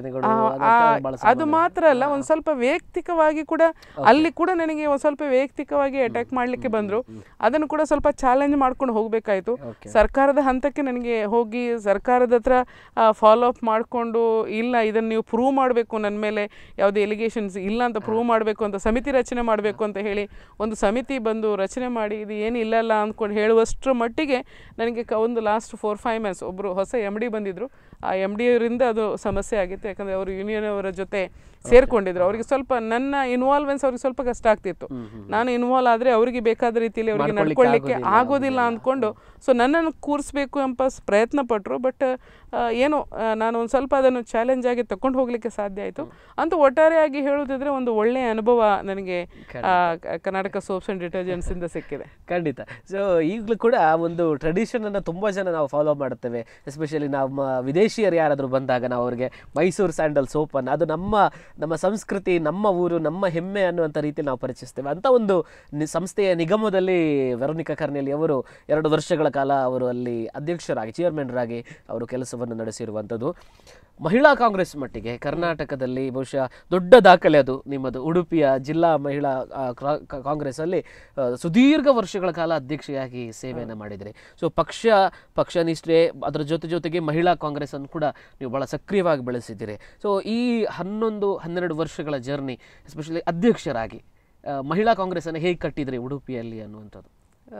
ಅದು ಮಾತ್ರ ಅಲ್ಲ, ಒಂದು ಸ್ವಲ್ಪ ವೈಯಕ್ತಿಕವಾಗಿ ಕೂಡ ಅಲ್ಲಿ ಕೂಡ ನನಗೆ ಒಂದು ಸ್ವಲ್ಪ ವೈಯಕ್ತಿಕವಾಗಿ ಅಟ್ಯಾಕ್ ಮಾಡಲಿಕ್ಕೆ ಬಂದರು. ಅದನ್ನು ಕೂಡ ಸ್ವಲ್ಪ ಚಾಲೆಂಜ್ ಮಾಡ್ಕೊಂಡು ಹೋಗಬೇಕಾಯಿತು. ಸರ್ಕಾರದ ಹಂತಕ್ಕೆ ನನಗೆ ಹೋಗಿ ಸರ್ಕಾರದ ಹತ್ರ ಫಾಲೋ ಅಪ್ ಮಾಡಿಕೊಂಡು, ಇಲ್ಲ ಇದನ್ನು ನೀವು ಪ್ರೂವ್ ಮಾಡಬೇಕು, ನನ್ನ ಮೇಲೆ ಯಾವುದೇ ಎಲಿಗೇಷನ್ಸ್ ಇಲ್ಲ ಅಂತ ಪ್ರೂವ್ ಮಾಡಬೇಕು ಅಂತ ಸಮಿತಿ ರಚನೆ ಮಾಡಬೇಕು ಅಂತ ಹೇಳಿ ಒಂದು ಸಮಿತಿ ಬಂದು ರಚನೆ ಮಾಡಿ ಇದು ಏನು ಇಲ್ಲಲ್ಲ ಅಂದ್ಕೊಂಡು ಹೇಳುವಷ್ಟರ ಮಟ್ಟಿಗೆ ನನಗೆ ಒಂದು ಲಾಸ್ಟ್ 4-5 months ಒಬ್ಬರು ಹೊಸ MD ಬಂದಿದ್ದರು. ಆ MD ಅವರಿಂದ ಅದು ಸಮಸ್ಯೆ ಆಗಿತ್ತು. ಯಾಕಂದರೆ ಅವರು ಯೂನಿಯನ್ ಅವರ ಜೊತೆ ಸೇರಿಕೊಂಡಿದ್ರು. ಅವರಿಗೆ ಸ್ವಲ್ಪ ನನ್ನ ಇನ್ವಾಲ್ವೆನ್ಸ್ ಅವ್ರಿಗೆ ಸ್ವಲ್ಪ ಕಷ್ಟ ಆಗ್ತಿತ್ತು. ನಾನು ಇನ್ವಾಲ್ವ್ ಆದರೆ ಅವರಿಗೆ ಬೇಕಾದ ರೀತಿಯಲ್ಲಿ ಅವರಿಗೆ ನಡ್ಕೊಳ್ಳಿಕ್ಕೆ ಆಗೋದಿಲ್ಲ ಅಂದ್ಕೊಂಡು ಸೊ ನನ್ನನ್ನು ಕೂರಿಸ್ಬೇಕು ಎಂಬ ಪ್ರಯತ್ನ ಪಟ್ಟರು. ಬಟ್ ಏನೋ ನಾನು ಒಂದು ಸ್ವಲ್ಪ ಅದನ್ನು ಚಾಲೆಂಜ್ ಆಗಿ ತಗೊಂಡು ಹೋಗಲಿಕ್ಕೆ ಸಾಧ್ಯ ಆಯಿತು. ಅಂತೂ ಒಟ್ಟಾರೆಯಾಗಿ ಹೇಳೋದಿದ್ರೆ ಒಂದು ಒಳ್ಳೆಯ ಅನುಭವ ನನಗೆ ಕರ್ನಾಟಕ ಸೋಪ್ಸ್ ಆ್ಯಂಡ್ ಡಿಟರ್ಜೆಂಟ್ಸಿಂದ ಸಿಕ್ಕಿದೆ. ಖಂಡಿತ. ಸೊ ಈಗಲೂ ಕೂಡ ಒಂದು ಟ್ರೆಡಿಷನನ್ನು ತುಂಬ ಜನ ನಾವು ಫಾಲೋ ಮಾಡುತ್ತೇವೆ. ಎಸ್ಪೆಷಲಿ ನಮ್ಮ ವಿದೇಶಿಯರು ಯಾರಾದರೂ ಬಂದಾಗ ನಾವು ಅವರಿಗೆ ಮೈಸೂರು ಸ್ಯಾಂಡಲ್ ಸೋಪನ್ನು, ಅದು ನಮ್ಮ ಸಂಸ್ಕೃತಿ, ನಮ್ಮ ಊರು, ನಮ್ಮ ಹೆಮ್ಮೆ ಅನ್ನುವಂಥ ರೀತಿಯಲ್ಲಿ ನಾವು ಪರಿಚಯಿಸ್ತೇವೆ. ಅಂಥ ಒಂದು ಸಂಸ್ಥೆಯ ನಿಗಮದಲ್ಲಿ ವೆರೋನಿಕಾ ಕಾರ್ನೆಲಿ ಅವರು 2 ವರ್ಷಗಳ ಕಾಲ ಅವರು ಅಲ್ಲಿ ಅಧ್ಯಕ್ಷರಾಗಿ, ಚೇರ್ಮನ್ರಾಗಿ ಅವರು ಕೆಲಸವನ್ನು ನಡೆಸಿರುವಂಥದ್ದು. ಮಹಿಳಾ ಕಾಂಗ್ರೆಸ್ ಮಟ್ಟಿಗೆ ಕರ್ನಾಟಕದಲ್ಲಿ ಬಹುಶಃ ದೊಡ್ಡ ದಾಖಲೆ ಅದು ನಿಮ್ಮದು. ಉಡುಪಿಯ ಜಿಲ್ಲಾ ಮಹಿಳಾ ಕಾಂಗ್ರೆಸ್ಸಲ್ಲಿ ಸುದೀರ್ಘ ವರ್ಷಗಳ ಕಾಲ ಅಧ್ಯಕ್ಷೆಯಾಗಿ ಸೇವೆಯನ್ನು ಮಾಡಿದರೆ. ಸೊ ಪಕ್ಷ ನಿಷ್ಠೆ, ಅದರ ಜೊತೆಗೆ ಮಹಿಳಾ ಕಾಂಗ್ರೆಸ್ಸನ್ನು ಕೂಡ ನೀವು ಭಾಳ ಸಕ್ರಿಯವಾಗಿ ಬೆಳೆಸಿದ್ದೀರಿ. ಸೊ ಈ 11-12 ವರ್ಷಗಳ ಜರ್ನಿ, ಎಸ್ಪೆಷಲಿ ಅಧ್ಯಕ್ಷರಾಗಿ ಮಹಿಳಾ ಕಾಂಗ್ರೆಸ್ಸನ್ನು ಹೇಗೆ ಕಟ್ಟಿದ್ರಿ ಉಡುಪಿಯಲ್ಲಿ ಅನ್ನುವಂಥದ್ದು?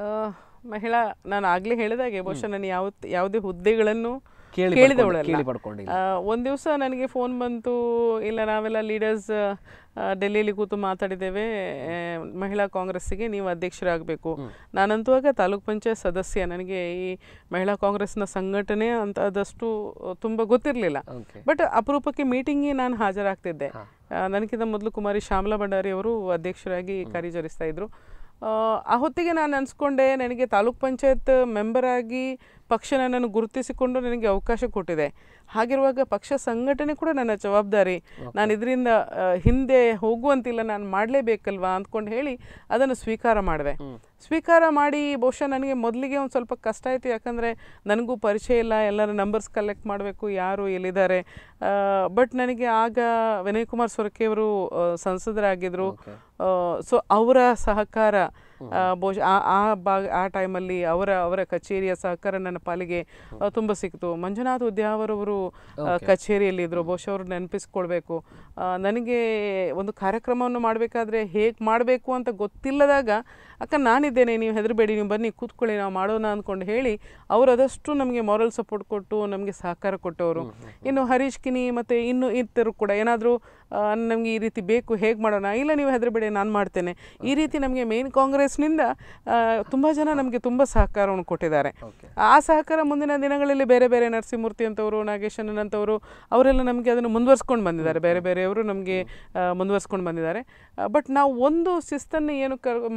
ನಾನು ಆಗಲೇ ಹೇಳಿದಾಗೆ ಬಹುಶಃ ನಾನು ಯಾವುದೇ ಹುದ್ದೆಗಳನ್ನು ಕೇಳಿದವಳಲ್ಲ. ಒಂದು ದಿವಸ ನನಗೆ ಫೋನ್ ಬಂತು, ಇಲ್ಲ ನಾವೆಲ್ಲ ಲೀಡರ್ಸ್ ಡೆಲ್ಲಿಯಲ್ಲಿ ಕೂತು ಮಾತಾಡಿದ್ದೇವೆ, ಮಹಿಳಾ ಕಾಂಗ್ರೆಸ್ಸಿಗೆ ನೀವು ಅಧ್ಯಕ್ಷರಾಗಬೇಕು. ನಾನಂತೂ ಆಗ ತಾಲೂಕ್ ಪಂಚಾಯತ್ ಸದಸ್ಯ. ನನಗೆ ಈ ಮಹಿಳಾ ಕಾಂಗ್ರೆಸ್ನ ಸಂಘಟನೆ ಅಂತ ಆದಷ್ಟು ತುಂಬ ಗೊತ್ತಿರಲಿಲ್ಲ. ಬಟ್ ಅಪರೂಪಕ್ಕೆ ಮೀಟಿಂಗಿಗೆ ನಾನು ಹಾಜರಾಗ್ತಿದ್ದೆ. ನನಗಿಂತ ಮೊದಲು ಕುಮಾರಿ ಶ್ಯಾಮಲಾ ಭಂಡಾರಿ ಅವರು ಅಧ್ಯಕ್ಷರಾಗಿ ಕಾರ್ಯನಿರ್ವಹಿಸ್ತಾ ಇದ್ರು. ಆ ಹೊತ್ತಿಗೆ ನಾನು ಅನ್ಸ್ಕೊಂಡೆ, ನನಗೆ ತಾಲೂಕ್ ಪಂಚಾಯತ್ ಮೆಂಬರ್ ಆಗಿ ಪಕ್ಷ ನನ್ನನ್ನು ಗುರುತಿಸಿಕೊಂಡು ನನಗೆ ಅವಕಾಶ ಕೊಟ್ಟಿದೆ. ಹಾಗಿರುವಾಗ ಪಕ್ಷ ಸಂಘಟನೆ ಕೂಡ ನನ್ನ ಜವಾಬ್ದಾರಿ, ನಾನು ಇದರಿಂದ ಹಿಂದೆ ಹೋಗುವಂತಿಲ್ಲ, ನಾನು ಮಾಡಲೇಬೇಕಲ್ವಾ ಅಂದ್ಕೊಂಡು ಹೇಳಿ ಅದನ್ನು ಸ್ವೀಕಾರ ಮಾಡಿದೆ. ಸ್ವೀಕಾರ ಮಾಡಿ ಬಹುಶಃ ನನಗೆ ಮೊದಲಿಗೆ ಒಂದು ಸ್ವಲ್ಪ ಕಷ್ಟ ಆಯಿತು. ಯಾಕಂದರೆ ನನಗೂ ಪರಿಚಯ ಇಲ್ಲ, ಎಲ್ಲರ ನಂಬರ್ಸ್ ಕಲೆಕ್ಟ್ ಮಾಡಬೇಕು, ಯಾರು ಎಲ್ಲಿದ್ದಾರೆ. ಬಟ್ ನನಗೆ ಆಗ ವಿನಯ್ ಕುಮಾರ್ ಸೊರಕೆಯವರು ಸಂಸದರಾಗಿದ್ದರು. ಸೊ ಅವರ ಸಹಕಾರ ಬಹುಶಃ ಆ ಟೈಮಲ್ಲಿ ಅವರ ಕಚೇರಿಯ ಸಹಕಾರ ನನ್ನ ಪಾಲಿಗೆ ತುಂಬ ಸಿಕ್ತು. ಮಂಜುನಾಥ್ ಉದ್ಯಾವರವರು ಕಚೇರಿಯಲ್ಲಿದ್ದರು. ಬಹುಶಃ ಅವರು ನೆನಪಿಸ್ಕೊಳ್ಬೇಕು. ನನಗೆ ಒಂದು ಕಾರ್ಯಕ್ರಮವನ್ನು ಮಾಡಬೇಕಾದ್ರೆ ಹೇಗೆ ಮಾಡಬೇಕು ಅಂತ ಗೊತ್ತಿಲ್ಲದಾಗ, ಅಕ್ಕ ನಾನಿದ್ದೇನೆ, ನೀವು ಹೆದರಬೇಡಿ, ನೀವು ಬನ್ನಿ ಕೂತ್ಕೊಳ್ಳಿ, ನಾವು ಮಾಡೋಣ ಅಂದ್ಕೊಂಡು ಹೇಳಿ ಅವರು ಅದಷ್ಟು ನಮಗೆ ಮಾರಲ್ ಸಪೋರ್ಟ್ ಕೊಟ್ಟು ನಮಗೆ ಸಹಕಾರ ಕೊಟ್ಟವರು. ಇನ್ನು ಹರೀಶ್ ಕಿನಿ ಮತ್ತು ಇನ್ನು ಇತರು ಕೂಡ ಏನಾದರೂ ನಮಗೆ ಈ ರೀತಿ ಬೇಕು, ಹೇಗೆ ಮಾಡೋಣ, ಇಲ್ಲ ನೀವು ಹೆದರಬೇಡಿ ನಾನು ಮಾಡ್ತೇನೆ, ಈ ರೀತಿ ನಮಗೆ ಮೇನ್ ಕಾಂಗ್ರೆಸ್ನಿಂದ ತುಂಬ ಜನ ನಮಗೆ ತುಂಬ ಸಹಕಾರವನ್ನು ಕೊಟ್ಟಿದ್ದಾರೆ. ಆ ಸಹಕಾರ ಮುಂದಿನ ದಿನಗಳಲ್ಲಿ ಬೇರೆ ಬೇರೆ ನರಸಿಂಹಮೂರ್ತಿ ಅಂತವರು, ನಾಗೇಶನ್ ಅಂತವರು ಅವರೆಲ್ಲ ನಮಗೆ ಅದನ್ನು ಮುಂದುವರ್ಸ್ಕೊಂಡು ಬಂದಿದ್ದಾರೆ. ಬೇರೆಯವರು ನಮಗೆ ಮುಂದುವರ್ಸ್ಕೊಂಡು ಬಂದಿದ್ದಾರೆ. ಬಟ್ ನಾವು ಒಂದು ಶಿಸ್ತನ್ನು ಏನು ಮಾಡ್ಕೊಂಡೇವೆ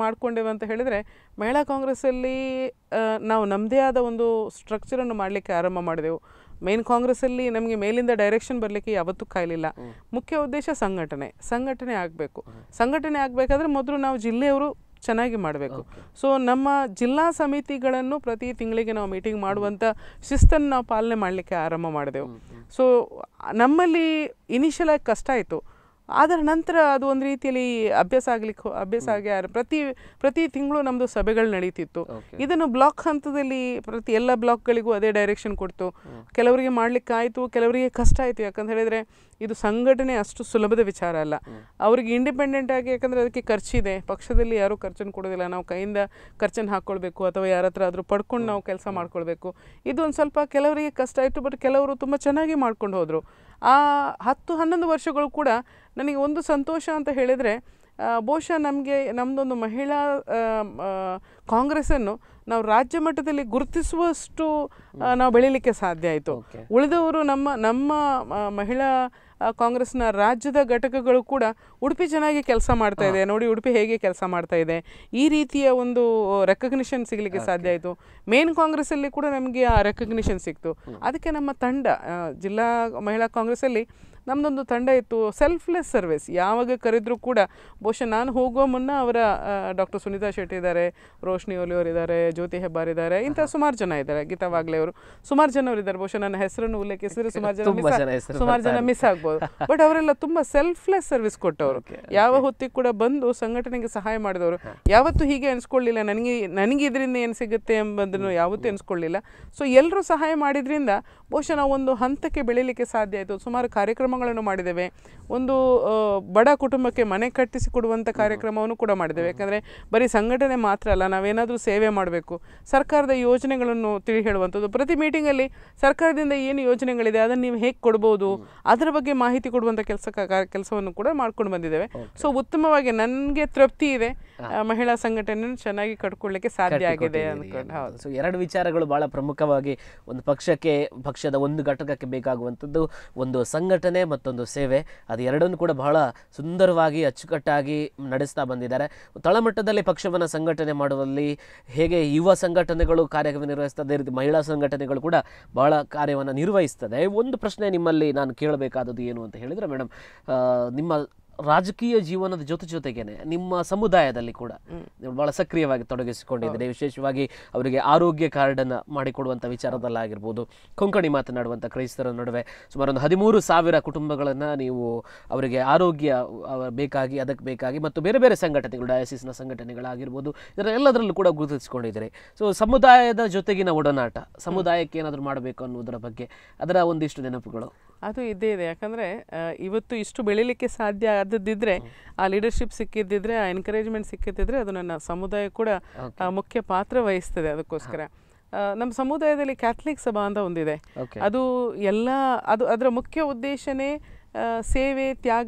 ಅಂತ ಹೇಳಿದರೆ, ಮಹಿಳಾ ಕಾಂಗ್ರೆಸ್ಸಲ್ಲಿ ನಾವು ನಮ್ಮದೇ ಆದ ಒಂದು ಸ್ಟ್ರಕ್ಚರನ್ನು ಮಾಡಲಿಕ್ಕೆ ಆರಂಭ ಮಾಡಿದೆವು. ಮೇನ್ ಕಾಂಗ್ರೆಸ್ಸಲ್ಲಿ ನಮಗೆ ಮೇಲಿಂದ ಡೈರೆಕ್ಷನ್ ಬರಲಿಕ್ಕೆ ಯಾವತ್ತೂ ಕಾಯಲಿಲ್ಲ. ಮುಖ್ಯ ಉದ್ದೇಶ ಸಂಘಟನೆ ಆಗಬೇಕು. ಸಂಘಟನೆ ಆಗಬೇಕಾದ್ರೆ ಮೊದಲು ನಾವು ಜಿಲ್ಲೆಯವರು ಚೆನ್ನಾಗಿ ಮಾಡಬೇಕು. ಸೊ ನಮ್ಮ ಜಿಲ್ಲಾ ಸಮಿತಿಗಳನ್ನು ಪ್ರತಿ ತಿಂಗಳಿಗೆ ನಾವು ಮೀಟಿಂಗ್ ಮಾಡುವಂಥ ಶಿಸ್ತನ್ನು ನಾವು ಪಾಲನೆ ಮಾಡಲಿಕ್ಕೆ ಆರಂಭ ಮಾಡಿದೆವು. ಸೊ ನಮ್ಮಲ್ಲಿ ಇನಿಷಿಯಲ್ ಆಗಿ ಕಷ್ಟ ಆಯಿತು, ಅದರ ನಂತರ ಅದು ಒಂದು ರೀತಿಯಲ್ಲಿ ಅಭ್ಯಾಸ ಆಗಿ ಪ್ರತಿ ತಿಂಗಳು ನಮ್ಮದು ಸಭೆಗಳು ನಡೀತಿತ್ತು. ಇದನ್ನು ಬ್ಲಾಕ್ ಹಂತದಲ್ಲಿ ಪ್ರತಿ ಎಲ್ಲ ಬ್ಲಾಕ್ಗಳಿಗೂ ಅದೇ ಡೈರೆಕ್ಷನ್ ಕೊಡ್ತು. ಕೆಲವರಿಗೆ ಮಾಡಲಿಕ್ಕೆ ಆಯಿತು, ಕೆಲವರಿಗೆ ಕಷ್ಟ ಆಯಿತು. ಯಾಕಂತ ಹೇಳಿದರೆ ಇದು ಸಂಘಟನೆ ಅಷ್ಟು ಸುಲಭದ ವಿಚಾರ ಅಲ್ಲ. ಅವ್ರಿಗೆ ಇಂಡಿಪೆಂಡೆಂಟ್ ಆಗಿ, ಯಾಕಂದರೆ ಅದಕ್ಕೆ ಖರ್ಚಿದೆ. ಪಕ್ಷದಲ್ಲಿ ಯಾರೂ ಖರ್ಚನ್ನು ಕೊಡೋದಿಲ್ಲ, ನಾವು ಕೈಯಿಂದ ಖರ್ಚನ್ನು ಹಾಕ್ಕೊಳ್ಬೇಕು ಅಥವಾ ಯಾರ ಹತ್ರ ಆದರೂ ಪಡ್ಕೊಂಡು ನಾವು ಕೆಲಸ ಮಾಡ್ಕೊಳ್ಬೇಕು. ಇದು ಒಂದು ಸ್ವಲ್ಪ ಕೆಲವರಿಗೆ ಕಷ್ಟ ಆಯಿತು, ಬಟ್ ಕೆಲವರು ತುಂಬ ಚೆನ್ನಾಗಿ ಮಾಡ್ಕೊಂಡು ಹೋದರು. ಆ 10-11 ವರ್ಷಗಳು ಕೂಡ ನನಗೆ ಒಂದು ಸಂತೋಷ ಅಂತ ಹೇಳಿದರೆ, ಬಹುಶಃ ನಮ್ಮದೊಂದು ಮಹಿಳಾ ಕಾಂಗ್ರೆಸ್ಸನ್ನು ನಾವು ರಾಜ್ಯ ಮಟ್ಟದಲ್ಲಿ ಗುರುತಿಸುವಷ್ಟು ನಾವು ಬೆಳೀಲಿಕ್ಕೆ ಸಾಧ್ಯ ಆಯಿತು. ಉಳಿದವರು ನಮ್ಮ ಮಹಿಳಾ ಕಾಂಗ್ರೆಸ್ನ ರಾಜ್ಯದ ಘಟಕಗಳು ಕೂಡ ಉಡುಪಿ ಚೆನ್ನಾಗಿ ಕೆಲಸ ಮಾಡ್ತಾ ಇದೆ, ನೋಡಿ ಉಡುಪಿ ಹೇಗೆ ಕೆಲಸ ಮಾಡ್ತಾ ಇದೆ, ಈ ರೀತಿಯ ಒಂದು ರೆಕಗ್ನಿಷನ್ ಸಿಗಲಿಕ್ಕೆ ಸಾಧ್ಯ ಆಯಿತು. ಮೇನ್ ಕಾಂಗ್ರೆಸ್ಸಲ್ಲಿ ಕೂಡ ನಮಗೆ ಆ ರೆಕಗ್ನಿಷನ್ ಸಿಕ್ತು. ಅದಕ್ಕೆ ನಮ್ಮ ತಂಡ ಜಿಲ್ಲಾ ಮಹಿಳಾ ಕಾಂಗ್ರೆಸ್ಸಲ್ಲಿ ನಮ್ಮದೊಂದು ತಂಡ ಇತ್ತು, ಸೆಲ್ಫ್ಲೆಸ್ ಸರ್ವಿಸ್. ಯಾವಾಗ ಕರೆದರೂ ಕೂಡ, ಬಹುಶಃ ನಾನು ಹೋಗುವ ಮುನ್ನ ಅವರ ಡಾಕ್ಟರ್ ಸುನೀತಾ ಶೆಟ್ಟಿ ಇದ್ದಾರೆ, ರೋಶ್ನಿ ಓಲಿಯವರಿದ್ದಾರೆ, ಜ್ಯೋತಿ ಹೆಬ್ಬಾರಿದ್ದಾರೆ, ಇಂಥ ಸುಮಾರು ಜನ ಇದ್ದಾರೆ, ಗೀತಾ ವಾಗ್ಲೆ ಅವರು, ಸುಮಾರು ಜನ ಅವರಿದ್ದಾರೆ. ಬಹುಶಃ ನನ್ನ ಹೆಸರನ್ನು ಉಲ್ಲೇಖಿಸಿದ್ರೆ ಸುಮಾರು ಜನ ಮಿಸ್ ಆಗ್ಬೋದು. ಬಟ್ ಅವರೆಲ್ಲ ತುಂಬ ಸೆಲ್ಫ್ಲೆಸ್ ಸರ್ವಿಸ್ ಕೊಟ್ಟವರು. ಯಾವ ಹೊತ್ತಿಗೆ ಕೂಡ ಬಂದು ಸಂಘಟನೆಗೆ ಸಹಾಯ ಮಾಡಿದವರು. ಯಾವತ್ತೂ ಹೀಗೆ ಅನಿಸ್ಕೊಳ್ಳಿಲ್ಲ ನನಗೆ ಇದರಿಂದ ಏನು ಸಿಗುತ್ತೆ ಎಂಬುದನ್ನು ಯಾವತ್ತೂ ಎನಿಸ್ಕೊಳ್ಳಿಲ್ಲ. ಸೊ ಎಲ್ಲರೂ ಸಹಾಯ ಮಾಡಿದ್ರಿಂದ ಬಹುಶಃ ನಾವು ಒಂದು ಹಂತಕ್ಕೆ ಬೆಳೀಲಿಕ್ಕೆ ಸಾಧ್ಯ ಆಯಿತು. ಸುಮಾರು ಕಾರ್ಯಕ್ರಮಗಳನ್ನು ಮಾಡಿದ್ದೇವೆ. ಒಂದು ಬಡ ಕುಟುಂಬಕ್ಕೆ ಮನೆ ಕಟ್ಟಿಸಿ ಕೊಡುವಂಥ ಕಾರ್ಯಕ್ರಮವನ್ನು ಕೂಡ ಮಾಡಿದ್ದೇವೆ. ಯಾಕಂದರೆ ಬರೀ ಸಂಘಟನೆ ಮಾತ್ರ ಅಲ್ಲ, ನಾವೇನಾದರೂ ಸೇವೆ ಮಾಡಬೇಕು, ಸರ್ಕಾರದ ಯೋಜನೆಗಳನ್ನು ತಿಳಿ ಹೇಳುವಂಥದ್ದು. ಪ್ರತಿ ಮೀಟಿಂಗಲ್ಲಿ ಸರ್ಕಾರದಿಂದ ಏನು ಯೋಜನೆಗಳಿದೆ ಅದನ್ನು ನೀವು ಹೇಗೆ ಕೊಡ್ಬೋದು ಅದರ ಬಗ್ಗೆ ಮಾಹಿತಿ ಕೊಡುವಂಥ ಕೆಲಸವನ್ನು ಕೂಡ ಮಾಡ್ಕೊಂಡು ಬಂದಿದ್ದೇವೆ. ಸೊ ಉತ್ತಮವಾಗಿ ನನಗೆ ತೃಪ್ತಿ ಇದೆ, ಮಹಿಳಾ ಸಂಘಟನೆಯನ್ನು ಚೆನ್ನಾಗಿ ಕಟ್ಕೊಳ್ಳಿಕ್ಕೆ ಸಾಧ್ಯ ಆಗಿದೆ ಅಂದ್ಕೊಂಡು. ಹೌದು. ಸೊ ಎರಡು ವಿಚಾರಗಳು ಬಹಳ ಪ್ರಮುಖವಾಗಿ, ಒಂದು ಪಕ್ಷದ ಒಂದು ಘಟಕಕ್ಕೆ ಬೇಕಾಗುವಂಥದ್ದು ಒಂದು ಸಂಘಟನೆ, ಮತ್ತೊಂದು ಸೇವೆ. ಅದು ಎರಡನ್ನು ಕೂಡ ಬಹಳ ಸುಂದರವಾಗಿ ಅಚ್ಚುಕಟ್ಟಾಗಿ ನಡೆಸ್ತಾ ಬಂದಿದ್ದಾರೆ. ತಳಮಟ್ಟದಲ್ಲಿ ಪಕ್ಷವನ್ನು ಸಂಘಟನೆ ಮಾಡುವಲ್ಲಿ ಹೇಗೆ ಯುವ ಸಂಘಟನೆಗಳು ಕಾರ್ಯನಿರ್ವಹಿಸ್ತದೆ, ರೀತಿ ಮಹಿಳಾ ಸಂಘಟನೆಗಳು ಕೂಡ ಬಹಳ ಕಾರ್ಯವನ್ನು ನಿರ್ವಹಿಸ್ತದೆ. ಒಂದು ಪ್ರಶ್ನೆ ನಿಮ್ಮಲ್ಲಿ ನಾನು ಕೇಳಬೇಕಾದದ್ದು ಏನು ಅಂತ ಹೇಳಿದರೆ ಮೇಡಮ್, ನಿಮ್ಮ ರಾಜಕೀಯ ಜೀವನದ ಜೊತೆಗೇನೆ ನಿಮ್ಮ ಸಮುದಾಯದಲ್ಲಿ ಕೂಡ ನೀವು ಬಹಳ ಸಕ್ರಿಯವಾಗಿ ತೊಡಗಿಸಿಕೊಂಡಿದ್ದೀರಿ. ವಿಶೇಷವಾಗಿ ಅವರಿಗೆ ಆರೋಗ್ಯ ಕಾರ್ಡನ್ನು ಮಾಡಿಕೊಡುವಂಥ ವಿಚಾರದಲ್ಲಾಗಿರ್ಬೋದು, ಕೊಂಕಣಿ ಮಾತನಾಡುವಂಥ ಕ್ರೈಸ್ತರ ನಡುವೆ ಸುಮಾರು ಒಂದು 13,000 ಕುಟುಂಬಗಳನ್ನು ನೀವು ಅವರಿಗೆ ಆರೋಗ್ಯ ಅದಕ್ಕೆ ಬೇಕಾಗಿ ಮತ್ತು ಬೇರೆ ಬೇರೆ ಸಂಘಟನೆಗಳು, ಡಯಾಸಿಸ್ನ ಸಂಘಟನೆಗಳಾಗಿರ್ಬೋದು, ಇದರೆಲ್ಲದರಲ್ಲೂ ಕೂಡ ಗುರುತಿಸಿಕೊಂಡಿದ್ದೀರಿ. ಸೊ ಸಮುದಾಯದ ಜೊತೆಗಿನ ಒಡನಾಟ, ಸಮುದಾಯಕ್ಕೆ ಏನಾದರೂ ಮಾಡಬೇಕು ಅನ್ನೋದರ ಬಗ್ಗೆ ಅದರ ಒಂದಿಷ್ಟು ನೆನಪುಗಳು ಅದು ಇದ್ದೇ ಇದೆ. ಯಾಕಂದರೆ ಇವತ್ತು ಇಷ್ಟು ಬೆಳೀಲಿಕ್ಕೆ ಸಾಧ್ಯ ಆದದ್ದಿದ್ರೆ, ಆ ಲೀಡರ್ಶಿಪ್ ಸಿಕ್ಕಿದ್ದಿದ್ರೆ, ಆ ಎನ್ಕರೇಜ್ಮೆಂಟ್ ಸಿಕ್ಕಿದ್ದಿದ್ರೆ, ಅದು ನನ್ನ ಸಮುದಾಯ ಕೂಡ ಮುಖ್ಯ ಪಾತ್ರ ವಹಿಸ್ತದೆ. ಅದಕ್ಕೋಸ್ಕರ ನಮ್ಮ ಸಮುದಾಯದಲ್ಲಿ ಕ್ಯಾಥಲಿಕ್ ಸಭಾ ಅಂತ ಒಂದಿದೆ. ಅದು ಅದರ ಮುಖ್ಯ ಉದ್ದೇಶನೇ ಸೇವೆ,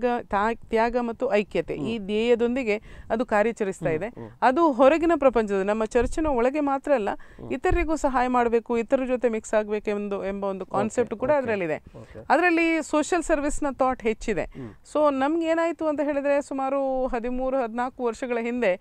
ತ್ಯಾಗ ಮತ್ತು ಐಕ್ಯತೆ, ಈ ಧ್ಯೇಯದೊಂದಿಗೆ ಅದು ಕಾರ್ಯಾಚರಿಸ್ತಾ ಇದೆ. ಅದು ಹೊರಗಿನ ಪ್ರಪಂಚದ, ನಮ್ಮ ಚರ್ಚಿನ ಒಳಗೆ ಮಾತ್ರ ಅಲ್ಲ, ಇತರರಿಗೂ ಸಹಾಯ ಮಾಡಬೇಕು, ಇತರರ ಜೊತೆ ಮಿಕ್ಸ್ ಆಗಬೇಕು ಎಂಬ ಒಂದು ಕಾನ್ಸೆಪ್ಟ್ ಕೂಡ ಅದರಲ್ಲಿದೆ. ಅದರಲ್ಲಿ ಸೋಷಿಯಲ್ ಸರ್ವಿಸ್ನ ಥಾಟ್ ಹೆಚ್ಚಿದೆ. ಸೊ ನಮ್ಗೆ ಏನಾಯಿತು ಅಂತ ಹೇಳಿದ್ರೆ, ಸುಮಾರು 13-14 ವರ್ಷಗಳ ಹಿಂದೆ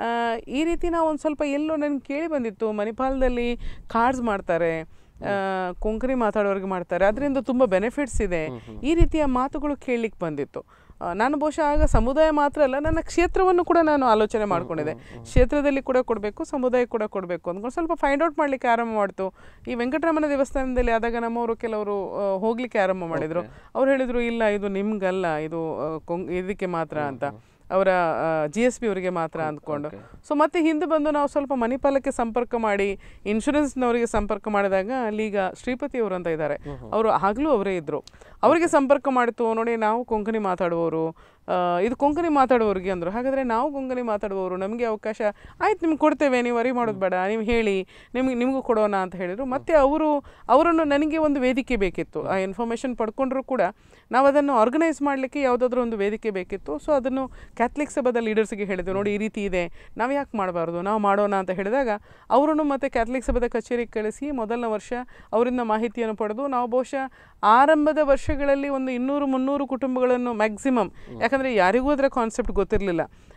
ಈ ರೀತಿ ನಾವು ಒಂದು ಸ್ವಲ್ಪ ಎಲ್ಲೋ ನನಗೆ ಕೇಳಿ ಬಂದಿತ್ತು, ಮಣಿಪಾಲದಲ್ಲಿ ಕಾರ್ಡ್ಸ್ ಮಾಡ್ತಾರೆ, ಕೊಂಕಣಿ ಮಾತಾಡೋರಿಗೆ ಮಾಡ್ತಾರೆ, ಅದರಿಂದ ತುಂಬ ಬೆನಿಫಿಟ್ಸ್ ಇದೆ, ಈ ರೀತಿಯ ಮಾತುಗಳು ಕೇಳಲಿಕ್ಕೆ ಬಂದಿತ್ತು. ನಾನು ಬಹುಶಃ ಆಗ ಸಮುದಾಯ ಮಾತ್ರ ಅಲ್ಲ, ನನ್ನ ಕ್ಷೇತ್ರವನ್ನು ಕೂಡ ನಾನು ಆಲೋಚನೆ ಮಾಡ್ಕೊಂಡಿದ್ದೆ. ಕ್ಷೇತ್ರದಲ್ಲಿ ಕೂಡ ಕೊಡಬೇಕು, ಸಮುದಾಯ ಕೂಡ ಕೊಡಬೇಕು ಅಂದ್ಕೊಂಡು ಸ್ವಲ್ಪ ಫೈಂಡ್ ಔಟ್ ಮಾಡಲಿಕ್ಕೆ ಆರಂಭ ಮಾಡ್ತು. ಈ ವೆಂಕಟರಮಣ ದೇವಸ್ಥಾನದಲ್ಲಿ ಆದಾಗ ನಮ್ಮವರು ಕೆಲವರು ಹೋಗಲಿಕ್ಕೆ ಆರಂಭ ಮಾಡಿದರು. ಅವ್ರು ಹೇಳಿದರು, ಇಲ್ಲ ಇದು ನಿಮ್ಗಲ್ಲ, ಇದು ಇದಕ್ಕೆ ಮಾತ್ರ ಅಂತ, ಅವರ GSP ಅವರಿಗೆ ಮಾತ್ರ ಅಂದ್ಕೊಂಡು. ಸೊ ಮತ್ತೆ ಹಿಂದೆ ಬಂದು ನಾವು ಸ್ವಲ್ಪ ಮಣಿಪಾಲಕ್ಕೆ ಸಂಪರ್ಕ ಮಾಡಿ, ಇನ್ಶೂರೆನ್ಸ್ನವರಿಗೆ ಸಂಪರ್ಕ ಮಾಡಿದಾಗ ಅಲ್ಲಿಗ ಶ್ರೀಪತಿ ಅವರು ಅಂತ ಇದ್ದಾರೆ, ಅವರು ಆಗಲೂ ಅವರೇ ಇದ್ದರು. ಅವರಿಗೆ ಸಂಪರ್ಕ ಮಾಡಿತು, ನೋಡಿ ನಾವು ಕೊಂಕಣಿ ಮಾತಾಡುವವರು, ಇದು ಕೊಂಕಣಿ ಮಾತಾಡುವವ್ರಿಗೆ ಅಂದರು. ಹಾಗಾದರೆ ನಾವು ಕೊಂಕಣಿ ಮಾತಾಡುವವರು, ನಮಗೆ ಅವಕಾಶ ಆಯ್ತು, ನಿಮ್ಗೆ ಕೊಡ್ತೇವೆ, ನೀವು ವರಿ ಮಾಡೋದು ಬೇಡ, ನೀವು ಹೇಳಿ, ನಿಮಗೂ ಕೊಡೋಣ ಅಂತ ಹೇಳಿದರು. ಮತ್ತು ಅವರನ್ನು ನನಗೆ ಒಂದು ವೇದಿಕೆ ಬೇಕಿತ್ತು. ಆ ಇನ್ಫಾರ್ಮೇಷನ್ ಪಡ್ಕೊಂಡ್ರೂ ಕೂಡ ನಾವು ಅದನ್ನು ಆರ್ಗನೈಸ್ ಮಾಡಲಿಕ್ಕೆ ಯಾವುದಾದ್ರೂ ಒಂದು ವೇದಿಕೆ ಬೇಕಿತ್ತು. ಸೊ ಅದನ್ನು ಕ್ಯಾಥಲಿಕ್ ಸಭಾದ ಲೀಡರ್ಸ್ಗೆ ಹೇಳಿದ್ರು, ನೋಡಿ ಈ ರೀತಿ ಇದೆ, ನಾವು ಯಾಕೆ ಮಾಡಬಾರ್ದು, ನಾವು ಮಾಡೋಣ ಅಂತ ಹೇಳಿದಾಗ ಅವರನ್ನು ಮತ್ತು ಕ್ಯಾಥಲಿಕ್ ಸಭಾದ ಕಚೇರಿಗೆ ಕಳಿಸಿ ಮೊದಲನೇ ವರ್ಷ ಅವರಿಂದ ಮಾಹಿತಿಯನ್ನು ಪಡೆದು, ನಾವು ಬಹುಶಃ ಆರಂಭದ ವರ್ಷಗಳಲ್ಲಿ ಒಂದು 200-300 ಕುಟುಂಬಗಳನ್ನು ಮ್ಯಾಕ್ಸಿಮಮ್, ಯಾಕಂದರೆ ಯಾರಿಗೂ ಅದರ ಕಾನ್ಸೆಪ್ಟ್ ಗೊತ್ತಿರಲಿಲ್ಲ,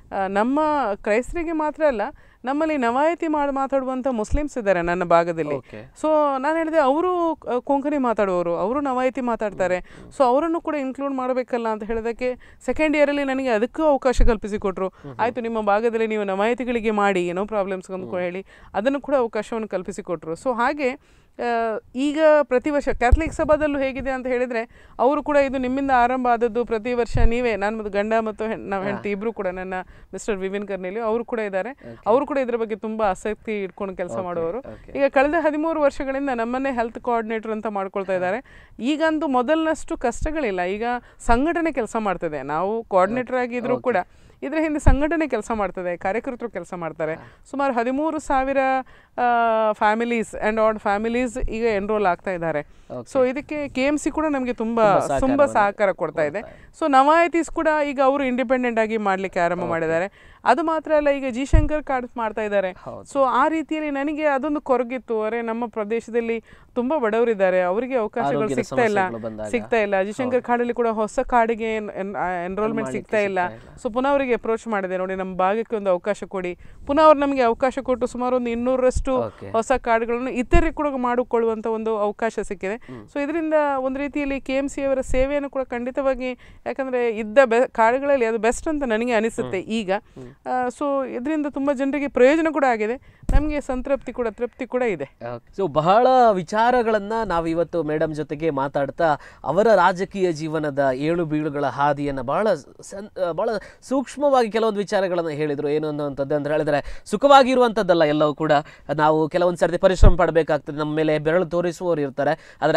ನಮ್ಮ ಕ್ರೈಸ್ತರಿಗೆ ಮಾತ್ರ ಅಲ್ಲ, ನಮ್ಮಲ್ಲಿ ನವಾಯತಿ ಮಾತಾಡುವಂಥ ಮುಸ್ಲಿಮ್ಸ್ ಇದ್ದಾರೆ ನನ್ನ ಭಾಗದಲ್ಲಿ. ಸೊ ನಾನು ಹೇಳಿದೆ ಅವರು ಕೊಂಕಣಿ ಮಾತಾಡುವವರು, ಅವರು ನವಾಯತಿ ಮಾತಾಡ್ತಾರೆ, ಸೊ ಅವರನ್ನು ಕೂಡ ಇನ್ಕ್ಲೂಡ್ ಮಾಡಬೇಕಲ್ಲ ಅಂತ ಹೇಳಿದಕ್ಕೆ ಸೆಕೆಂಡ್ ಇಯರಲ್ಲಿ ನನಗೆ ಅದಕ್ಕೂ ಅವಕಾಶ ಕಲ್ಪಿಸಿಕೊಟ್ರು. ಆಯಿತು, ನಿಮ್ಮ ಭಾಗದಲ್ಲಿ ನೀವು ನವಾಯತಿಗಳಿಗೆ ಮಾಡಿ, ಏನೋ ಪ್ರಾಬ್ಲಮ್ಸ್ ಅಂತ ಹೇಳಿ ಅದನ್ನು ಕೂಡ ಅವಕಾಶವನ್ನು ಕಲ್ಪಿಸಿಕೊಟ್ರು. ಸೊ ಹಾಗೆ ಈಗ ಪ್ರತಿ ವರ್ಷ ಕ್ಯಾಥಲಿಕ್ ಸಭಾದಲ್ಲೂ ಹೇಗಿದೆ ಅಂತ ಹೇಳಿದರೆ, ಅವರು ಕೂಡ ಇದು ನಿಮ್ಮಿಂದ ಆರಂಭ ಆದದ್ದು, ಪ್ರತಿ ವರ್ಷ ನೀವೇ, ನಾನು ಗಂಡ ಮತ್ತು ನಾವು ಹೆಂಡತಿ ಇಬ್ಬರು ಕೂಡ, ನನ್ನ ಮಿಸ್ಟರ್ ವಿವಿನ್ ಕರ್ನೆಲಿಯೋ ಅವರು ಕೂಡ ಇದ್ದಾರೆ, ಅವರು ಕೂಡ ಇದರ ಬಗ್ಗೆ ತುಂಬ ಆಸಕ್ತಿ ಇಟ್ಕೊಂಡು ಕೆಲಸ ಮಾಡುವವರು. ಈಗ ಕಳೆದ 13 ವರ್ಷಗಳಿಂದ ನಮ್ಮನ್ನೇ ಹೆಲ್ತ್ ಕೋಆರ್ಡಿನೇಟರ್ ಅಂತ ಮಾಡ್ಕೊಳ್ತಾ ಇದ್ದಾರೆ. ಈಗಂತೂ ಮೊದಲಿನಷ್ಟು ಕಷ್ಟಗಳಿಲ್ಲ, ಈಗ ಸಂಘಟನೆ ಕೆಲಸ ಮಾಡ್ತದೆ. ನಾವು ಕೋಆರ್ಡಿನೇಟರ್ ಆಗಿದ್ರು ಕೂಡ ಇದರ ಹಿಂದೆ ಸಂಘಟನೆ ಕೆಲಸ ಮಾಡ್ತದೆ, ಕಾರ್ಯಕರ್ತರು ಕೆಲಸ ಮಾಡ್ತಾರೆ. ಸುಮಾರು 13,000 ಫ್ಯಾಮಿಲೀಸ್ ಆ್ಯಂಡ್ ಆಡ್ ಫ್ಯಾಮಿಲೀಸ್ ಈಗ ಎನ್ರೋಲ್ ಆಗ್ತಾ ಇದ್ದಾರೆ. ಸೊ ಇದಕ್ಕೆ KMC ಕೂಡ ನಮಗೆ ತುಂಬ ಸಹಕಾರ ಕೊಡ್ತಾ ಇದೆ. ಸೊ ನವಾಯತೀಸ್ ಕೂಡ ಈಗ ಅವರು ಇಂಡಿಪೆಂಡೆಂಟ್ ಆಗಿ ಮಾಡಲಿಕ್ಕೆ ಆರಂಭ ಮಾಡಿದ್ದಾರೆ. ಅದು ಮಾತ್ರ ಅಲ್ಲ, ಈಗ ಜಿ ಶಂಕರ್ ಕಾರ್ಡ್ ಮಾಡ್ತಾ ಇದ್ದಾರೆ. ಸೊ ಆ ರೀತಿಯಲ್ಲಿ ನನಗೆ ಅದೊಂದು ಕೊರಗಿತ್ತು, ಅರೆ ನಮ್ಮ ಪ್ರದೇಶದಲ್ಲಿ ತುಂಬ ಬಡವರಿದ್ದಾರೆ, ಅವರಿಗೆ ಅವಕಾಶಗಳು ಸಿಗ್ತಾ ಇಲ್ಲ. ಜಿ ಶಂಕರ್ ಕಾರ್ಡಲ್ಲಿ ಕೂಡ ಹೊಸ ಕಾರ್ಡಿಗೆ ಎನ್ರೋಲ್ಮೆಂಟ್ ಸಿಗ್ತಾ ಇಲ್ಲ. ಸೊ ಪುನಃ ಅವರಿಗೆ ಅಪ್ರೋಚ್ ಮಾಡಿದೆ, ನೋಡಿ ನಮ್ಮ ಭಾಗಕ್ಕೆ ಒಂದು ಅವಕಾಶ ಕೊಡಿ. ಪುನಃ ಅವ್ರು ನಮಗೆ ಅವಕಾಶ ಕೊಟ್ಟು ಸುಮಾರು ಒಂದು 200ರಷ್ಟು ಹೊಸ ಕಾರ್ಡ್ಗಳನ್ನು ಇತರರಿಗೆ ಕೂಡ ಮಾಡಿಕೊಳ್ಳುವಂಥ ಒಂದು ಅವಕಾಶ ಸಿಕ್ಕಿದೆ. ಸೊ ಇದರಿಂದ ಒಂದು ರೀತಿಯಲ್ಲಿ KMC ಅವರ ಸೇವೆಯನ್ನು ಕೂಡ ಖಂಡಿತವಾಗಿ, ಯಾಕಂದರೆ ಇದ್ದ ಕಾರ್ಡ್ಗಳಲ್ಲಿ ಅದು ಬೆಸ್ಟ್ ಅಂತ ನನಗೆ ಅನಿಸುತ್ತೆ ಈಗ. ಸೊ ಇದರಿಂದ ತುಂಬ ಜನರಿಗೆ ಪ್ರಯೋಜನ ಕೂಡ ಆಗಿದೆ, ನಮಗೆ ತೃಪ್ತಿ ಕೂಡ ಇದೆ. ಸೊ ಬಹಳ ವಿಚಾರಗಳನ್ನು ನಾವು ಇವತ್ತು ಮೇಡಮ್ ಜೊತೆಗೆ ಮಾತಾಡ್ತಾ ಅವರ ರಾಜಕೀಯ ಜೀವನದ ಏಳು ಬೀಳುಗಳ ಹಾದಿಯನ್ನು ಬಹಳ ಸೂಕ್ಷ್ಮವಾಗಿ ಕೆಲವೊಂದು ವಿಚಾರಗಳನ್ನು ಹೇಳಿದರು. ಏನು ಅನ್ನುವಂಥದ್ದು ಅಂತ ಹೇಳಿದ್ರೆ, ಸುಖವಾಗಿರುವಂಥದ್ದಲ್ಲ ಎಲ್ಲವೂ ಕೂಡ. ನಾವು ಕೆಲವೊಂದು ಸರ್ತಿ ಪರಿಶ್ರಮ ಪಡಬೇಕಾಗ್ತದೆ, ನಮ್ಮ ಮೇಲೆ ಬೆರಳು ತೋರಿಸುವವರು ಇರ್ತಾರೆ, ಆದರೆ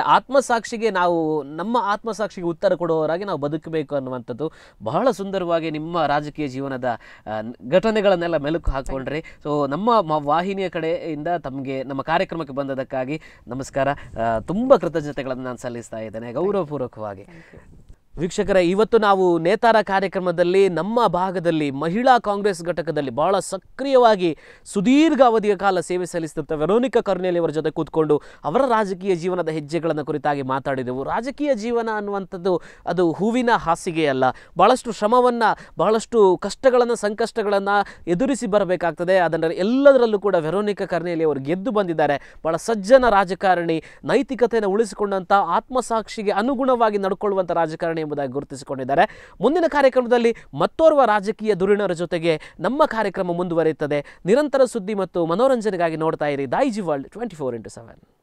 ನಮ್ಮ ಆತ್ಮಸಾಕ್ಷಿಗೆ ಉತ್ತರ ಕೊಡುವವರಾಗಿ ನಾವು ಬದುಕಬೇಕು ಅನ್ನುವಂಥದ್ದು ಬಹಳ ಸುಂದರವಾಗಿ ನಿಮ್ಮ ರಾಜಕೀಯ ಜೀವನದ ಘಟನೆಗಳನ್ನೆಲ್ಲ ಮೆಲುಕು ಹಾಕೊಂಡ್ರಿ. ಸೊ ನಮ್ಮ ವಾಹಿನಿಯ ಕಡೆಯಿಂದ ತಮಗೆ ನಮ್ಮ ಕಾರ್ಯಕ್ರಮಕ್ಕೆ ಬಂದದಕ್ಕಾಗಿ ನಮಸ್ಕಾರ, ತುಂಬ ಕೃತಜ್ಞತೆಗಳನ್ನು ನಾನು ಸಲ್ಲಿಸ್ತಾ ಇದ್ದೇನೆ ಗೌರವಪೂರ್ವಕವಾಗಿ. ವೀಕ್ಷಕರೇ, ಇವತ್ತು ನಾವು ನೇತಾರ ಕಾರ್ಯಕ್ರಮದಲ್ಲಿ ನಮ್ಮ ಭಾಗದಲ್ಲಿ ಮಹಿಳಾ ಕಾಂಗ್ರೆಸ್ ಘಟಕದಲ್ಲಿ ಬಹಳ ಸಕ್ರಿಯವಾಗಿ ಸುದೀರ್ಘ ಅವಧಿಯ ಕಾಲ ಸೇವೆ ಸಲ್ಲಿಸುತ್ತಿದ್ದ ವೆರೋನಿಕಾ ಕಾರ್ನೆಲಿಯೋ ಅವರ ಜೊತೆ ಕೂತ್ಕೊಂಡು ಅವರ ರಾಜಕೀಯ ಜೀವನದ ಹೆಜ್ಜೆಗಳನ್ನು ಕುರಿತಾಗಿ ಮಾತಾಡಿದೆವು. ರಾಜಕೀಯ ಜೀವನ ಅನ್ನುವಂಥದ್ದು ಅದು ಹೂವಿನ ಹಾಸಿಗೆ ಅಲ್ಲ, ಬಹಳಷ್ಟು ಶ್ರಮವನ್ನು, ಬಹಳಷ್ಟು ಕಷ್ಟಗಳನ್ನು, ಸಂಕಷ್ಟಗಳನ್ನು ಎದುರಿಸಿ ಬರಬೇಕಾಗ್ತದೆ. ಅದನ್ನು ಎಲ್ಲದರಲ್ಲೂ ಕೂಡ ವೆರೋನಿಕಾ ಕಾರ್ನೆಲಿಯೋ ಅವರು ಗೆದ್ದು ಬಂದಿದ್ದಾರೆ. ಬಹಳ ಸಜ್ಜನ ರಾಜಕಾರಣಿ, ನೈತಿಕತೆಯನ್ನು ಉಳಿಸಿಕೊಂಡಂಥ, ಆತ್ಮಸಾಕ್ಷಿಗೆ ಅನುಗುಣವಾಗಿ ನಡ್ಕೊಳ್ಳುವಂಥ ರಾಜಕಾರಣಿ ಎಂಬುದಾಗಿ ಗುರುತಿಸಿಕೊಂಡಿದ್ದಾರೆ. ಮುಂದಿನ ಕಾರ್ಯಕ್ರಮದಲ್ಲಿ ಮತ್ತೋರ್ವ ರಾಜಕೀಯ ಧುರೀಣರ ಜೊತೆಗೆ ನಮ್ಮ ಕಾರ್ಯಕ್ರಮ ಮುಂದುವರಿಯುತ್ತದೆ. ನಿರಂತರ ಸುದ್ದಿ ಮತ್ತು ಮನೋರಂಜನೆಗಾಗಿ ನೋಡ್ತಾ ಇರಿ ದೈಜಿವರ್ಲ್ಡ್ 24x7.